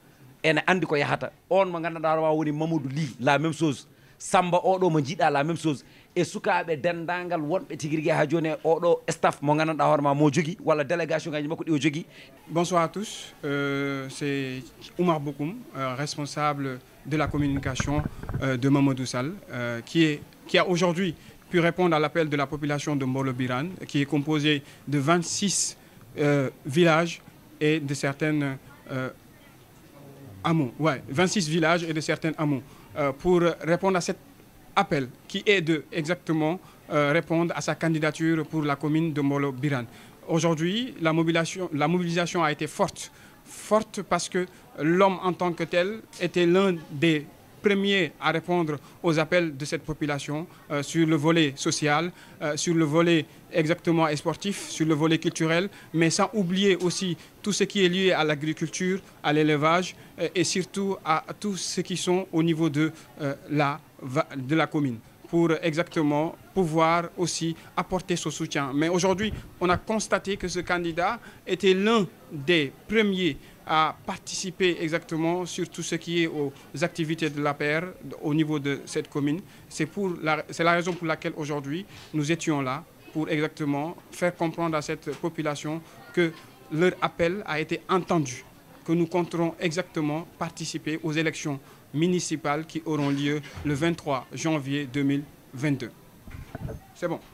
ene andi ko yahata on mo gandanɗa woni Mamadou Ly la même chose Samba oɗo mo jiiɗa la même chose e sukaɓe dendagal wonɓe tigui rigui ha joni oɗo staff mo gandanɗa hoorema mo jogui walla délégation ngaji makko ɗi o jogui. Bonsoir à tous, c'est Oumar Bokoum, responsable de la communication de Mamadou Sall, qui a aujourd'hui pu répondre à l'appel de la population de Mbolo Birane, qui est composée de 26 villages et de certaines hameaux. Ouais, 26 villages et de certains hameaux. Pour répondre à cet appel qui est de exactement répondre à sa candidature pour la commune de Mbolo Birane. Aujourd'hui, la mobilisation a été forte parce que l'homme en tant que tel était l'un des premiers à répondre aux appels de cette population sur le volet social, sur le volet exactement sportif, sur le volet culturel, mais sans oublier aussi tout ce qui est lié à l'agriculture, à l'élevage et surtout à tous ceux qui sont au niveau de la commune, pour exactement pouvoir aussi apporter son soutien. Mais aujourd'hui, on a constaté que ce candidat était l'un des premiers à participer exactement sur tout ce qui est aux activités de l'APR au niveau de cette commune. C'est la raison pour laquelle aujourd'hui nous étions là, pour exactement faire comprendre à cette population que leur appel a été entendu, que nous compterons exactement participer aux élections municipales qui auront lieu le 23 janvier 2022. C'est bon.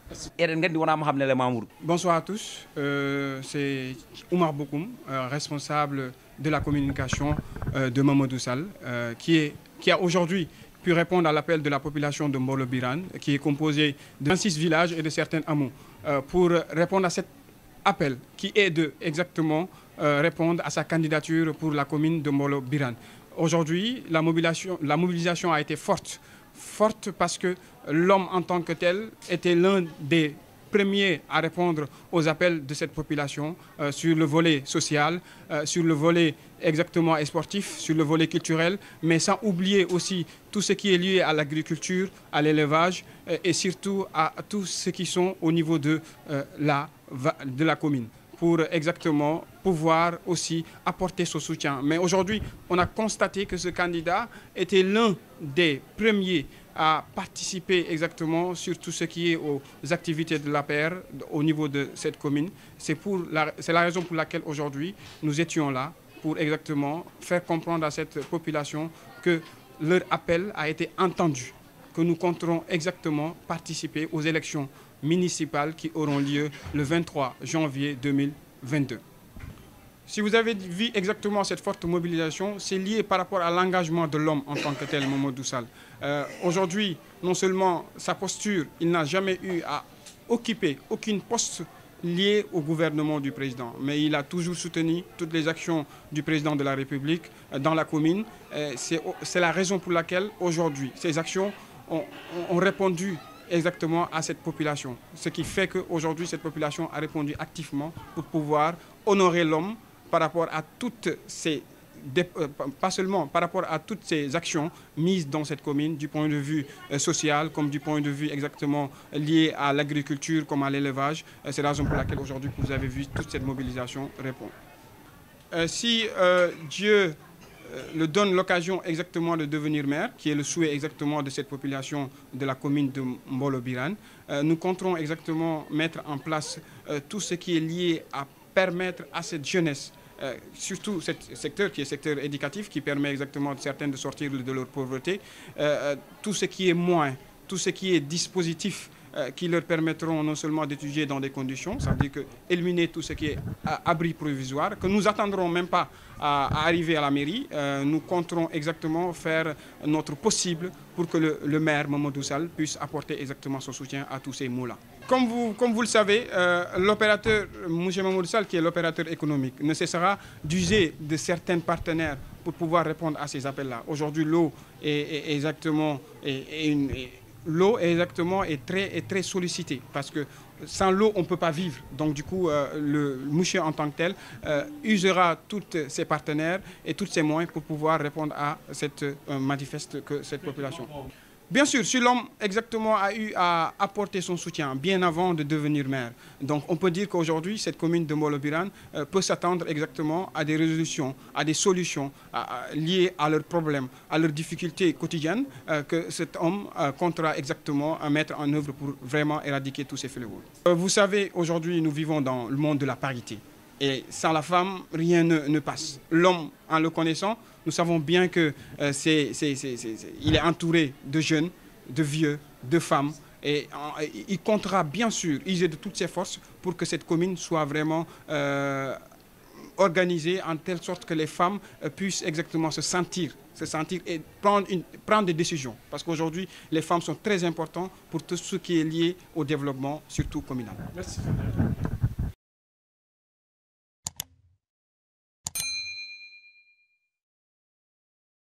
Bonsoir à tous, c'est Oumar Bokoum, responsable de la communication de Mamadou Sall, qui est qui a aujourd'hui pu répondre à l'appel de la population de Mbolo Birane, qui est composée de 26 villages et de certains hameaux, pour répondre à cet appel qui est de exactement répondre à sa candidature pour la commune de Mbolo Birane. Aujourd'hui, la mobilisation a été forte parce que l'homme en tant que tel était l'un des premiers à répondre aux appels de cette population sur le volet social, sur le volet exactement sportif, sur le volet culturel, mais sans oublier aussi tout ce qui est lié à l'agriculture, à l'élevage et surtout à tous ceux qui sont au niveau de la commune, pour exactement pouvoir aussi apporter son soutien. Mais aujourd'hui, on a constaté que ce candidat était l'un des premiers à participer exactement sur tout ce qui est aux activités de l'APR au niveau de cette commune. C'est la raison pour laquelle aujourd'hui nous étions là pour exactement faire comprendre à cette population que leur appel a été entendu, que nous compterons exactement participer aux élections municipales qui auront lieu le 23 janvier 2022. Si vous avez vu exactement cette forte mobilisation, c'est lié par rapport à l'engagement de l'homme en tant que tel, Mamadou Sall. Aujourd'hui, non seulement sa posture, il n'a jamais eu à occuper aucun poste lié au gouvernement du président, mais il a toujours soutenu toutes les actions du président de la République dans la commune. C'est la raison pour laquelle aujourd'hui, ces actions ont répondu exactement à cette population. Ce qui fait qu'aujourd'hui, cette population a répondu activement pour pouvoir honorer l'homme par rapport à toutes ces, pas seulement par rapport à toutes ces actions mises dans cette commune du point de vue social comme du point de vue exactement lié à l'agriculture comme à l'élevage. C'est la raison pour laquelle aujourd'hui vous avez vu toute cette mobilisation répondre. Si Dieu le donne l'occasion exactement de devenir maire, qui est le souhait exactement de cette population de la commune de Mbolo Birane, nous compterons exactement mettre en place tout ce qui est lié à permettre à cette jeunesse, surtout ce secteur qui est secteur éducatif, qui permet exactement à certains de sortir de leur pauvreté, tout ce qui est moyen, tout ce qui est dispositif qui leur permettront non seulement d'étudier dans des conditions, ça veut dire que éliminer tout ce qui est abri provisoire, que nous attendrons même pas à arriver à la mairie, nous compterons exactement faire notre possible pour que le maire Mamadou Sall puisse apporter exactement son soutien à tous ces mots-là. Comme vous le savez, l'opérateur, M. Mamadou Sall, qui est l'opérateur économique, ne cessera d'user de certains partenaires pour pouvoir répondre à ces appels-là. Aujourd'hui, l'eau est exactement... L'eau est très sollicitée parce que sans l'eau, on ne peut pas vivre. Donc du coup, le monsieur en tant que tel usera tous ses partenaires et tous ses moyens pour pouvoir répondre à cette manifeste que cette population. Bien sûr, si l'homme exactement a eu à apporter son soutien bien avant de devenir maire, donc on peut dire qu'aujourd'hui, cette commune de Mbolo Birane peut s'attendre exactement à des résolutions, à des solutions liées à leurs problèmes, à leurs difficultés quotidiennes que cet homme comptera exactement à mettre en œuvre pour vraiment éradiquer tous ces fléaux. Vous savez, aujourd'hui, nous vivons dans le monde de la parité. Et sans la femme, rien ne passe. L'homme, en le connaissant, nous savons bien qu'il est entouré de jeunes, de vieux, de femmes. Et il comptera bien sûr user de toutes ses forces pour que cette commune soit vraiment organisée en telle sorte que les femmes puissent exactement se sentir et prendre des décisions. Parce qu'aujourd'hui, les femmes sont très importantes pour tout ce qui est lié au développement, surtout communal. Merci.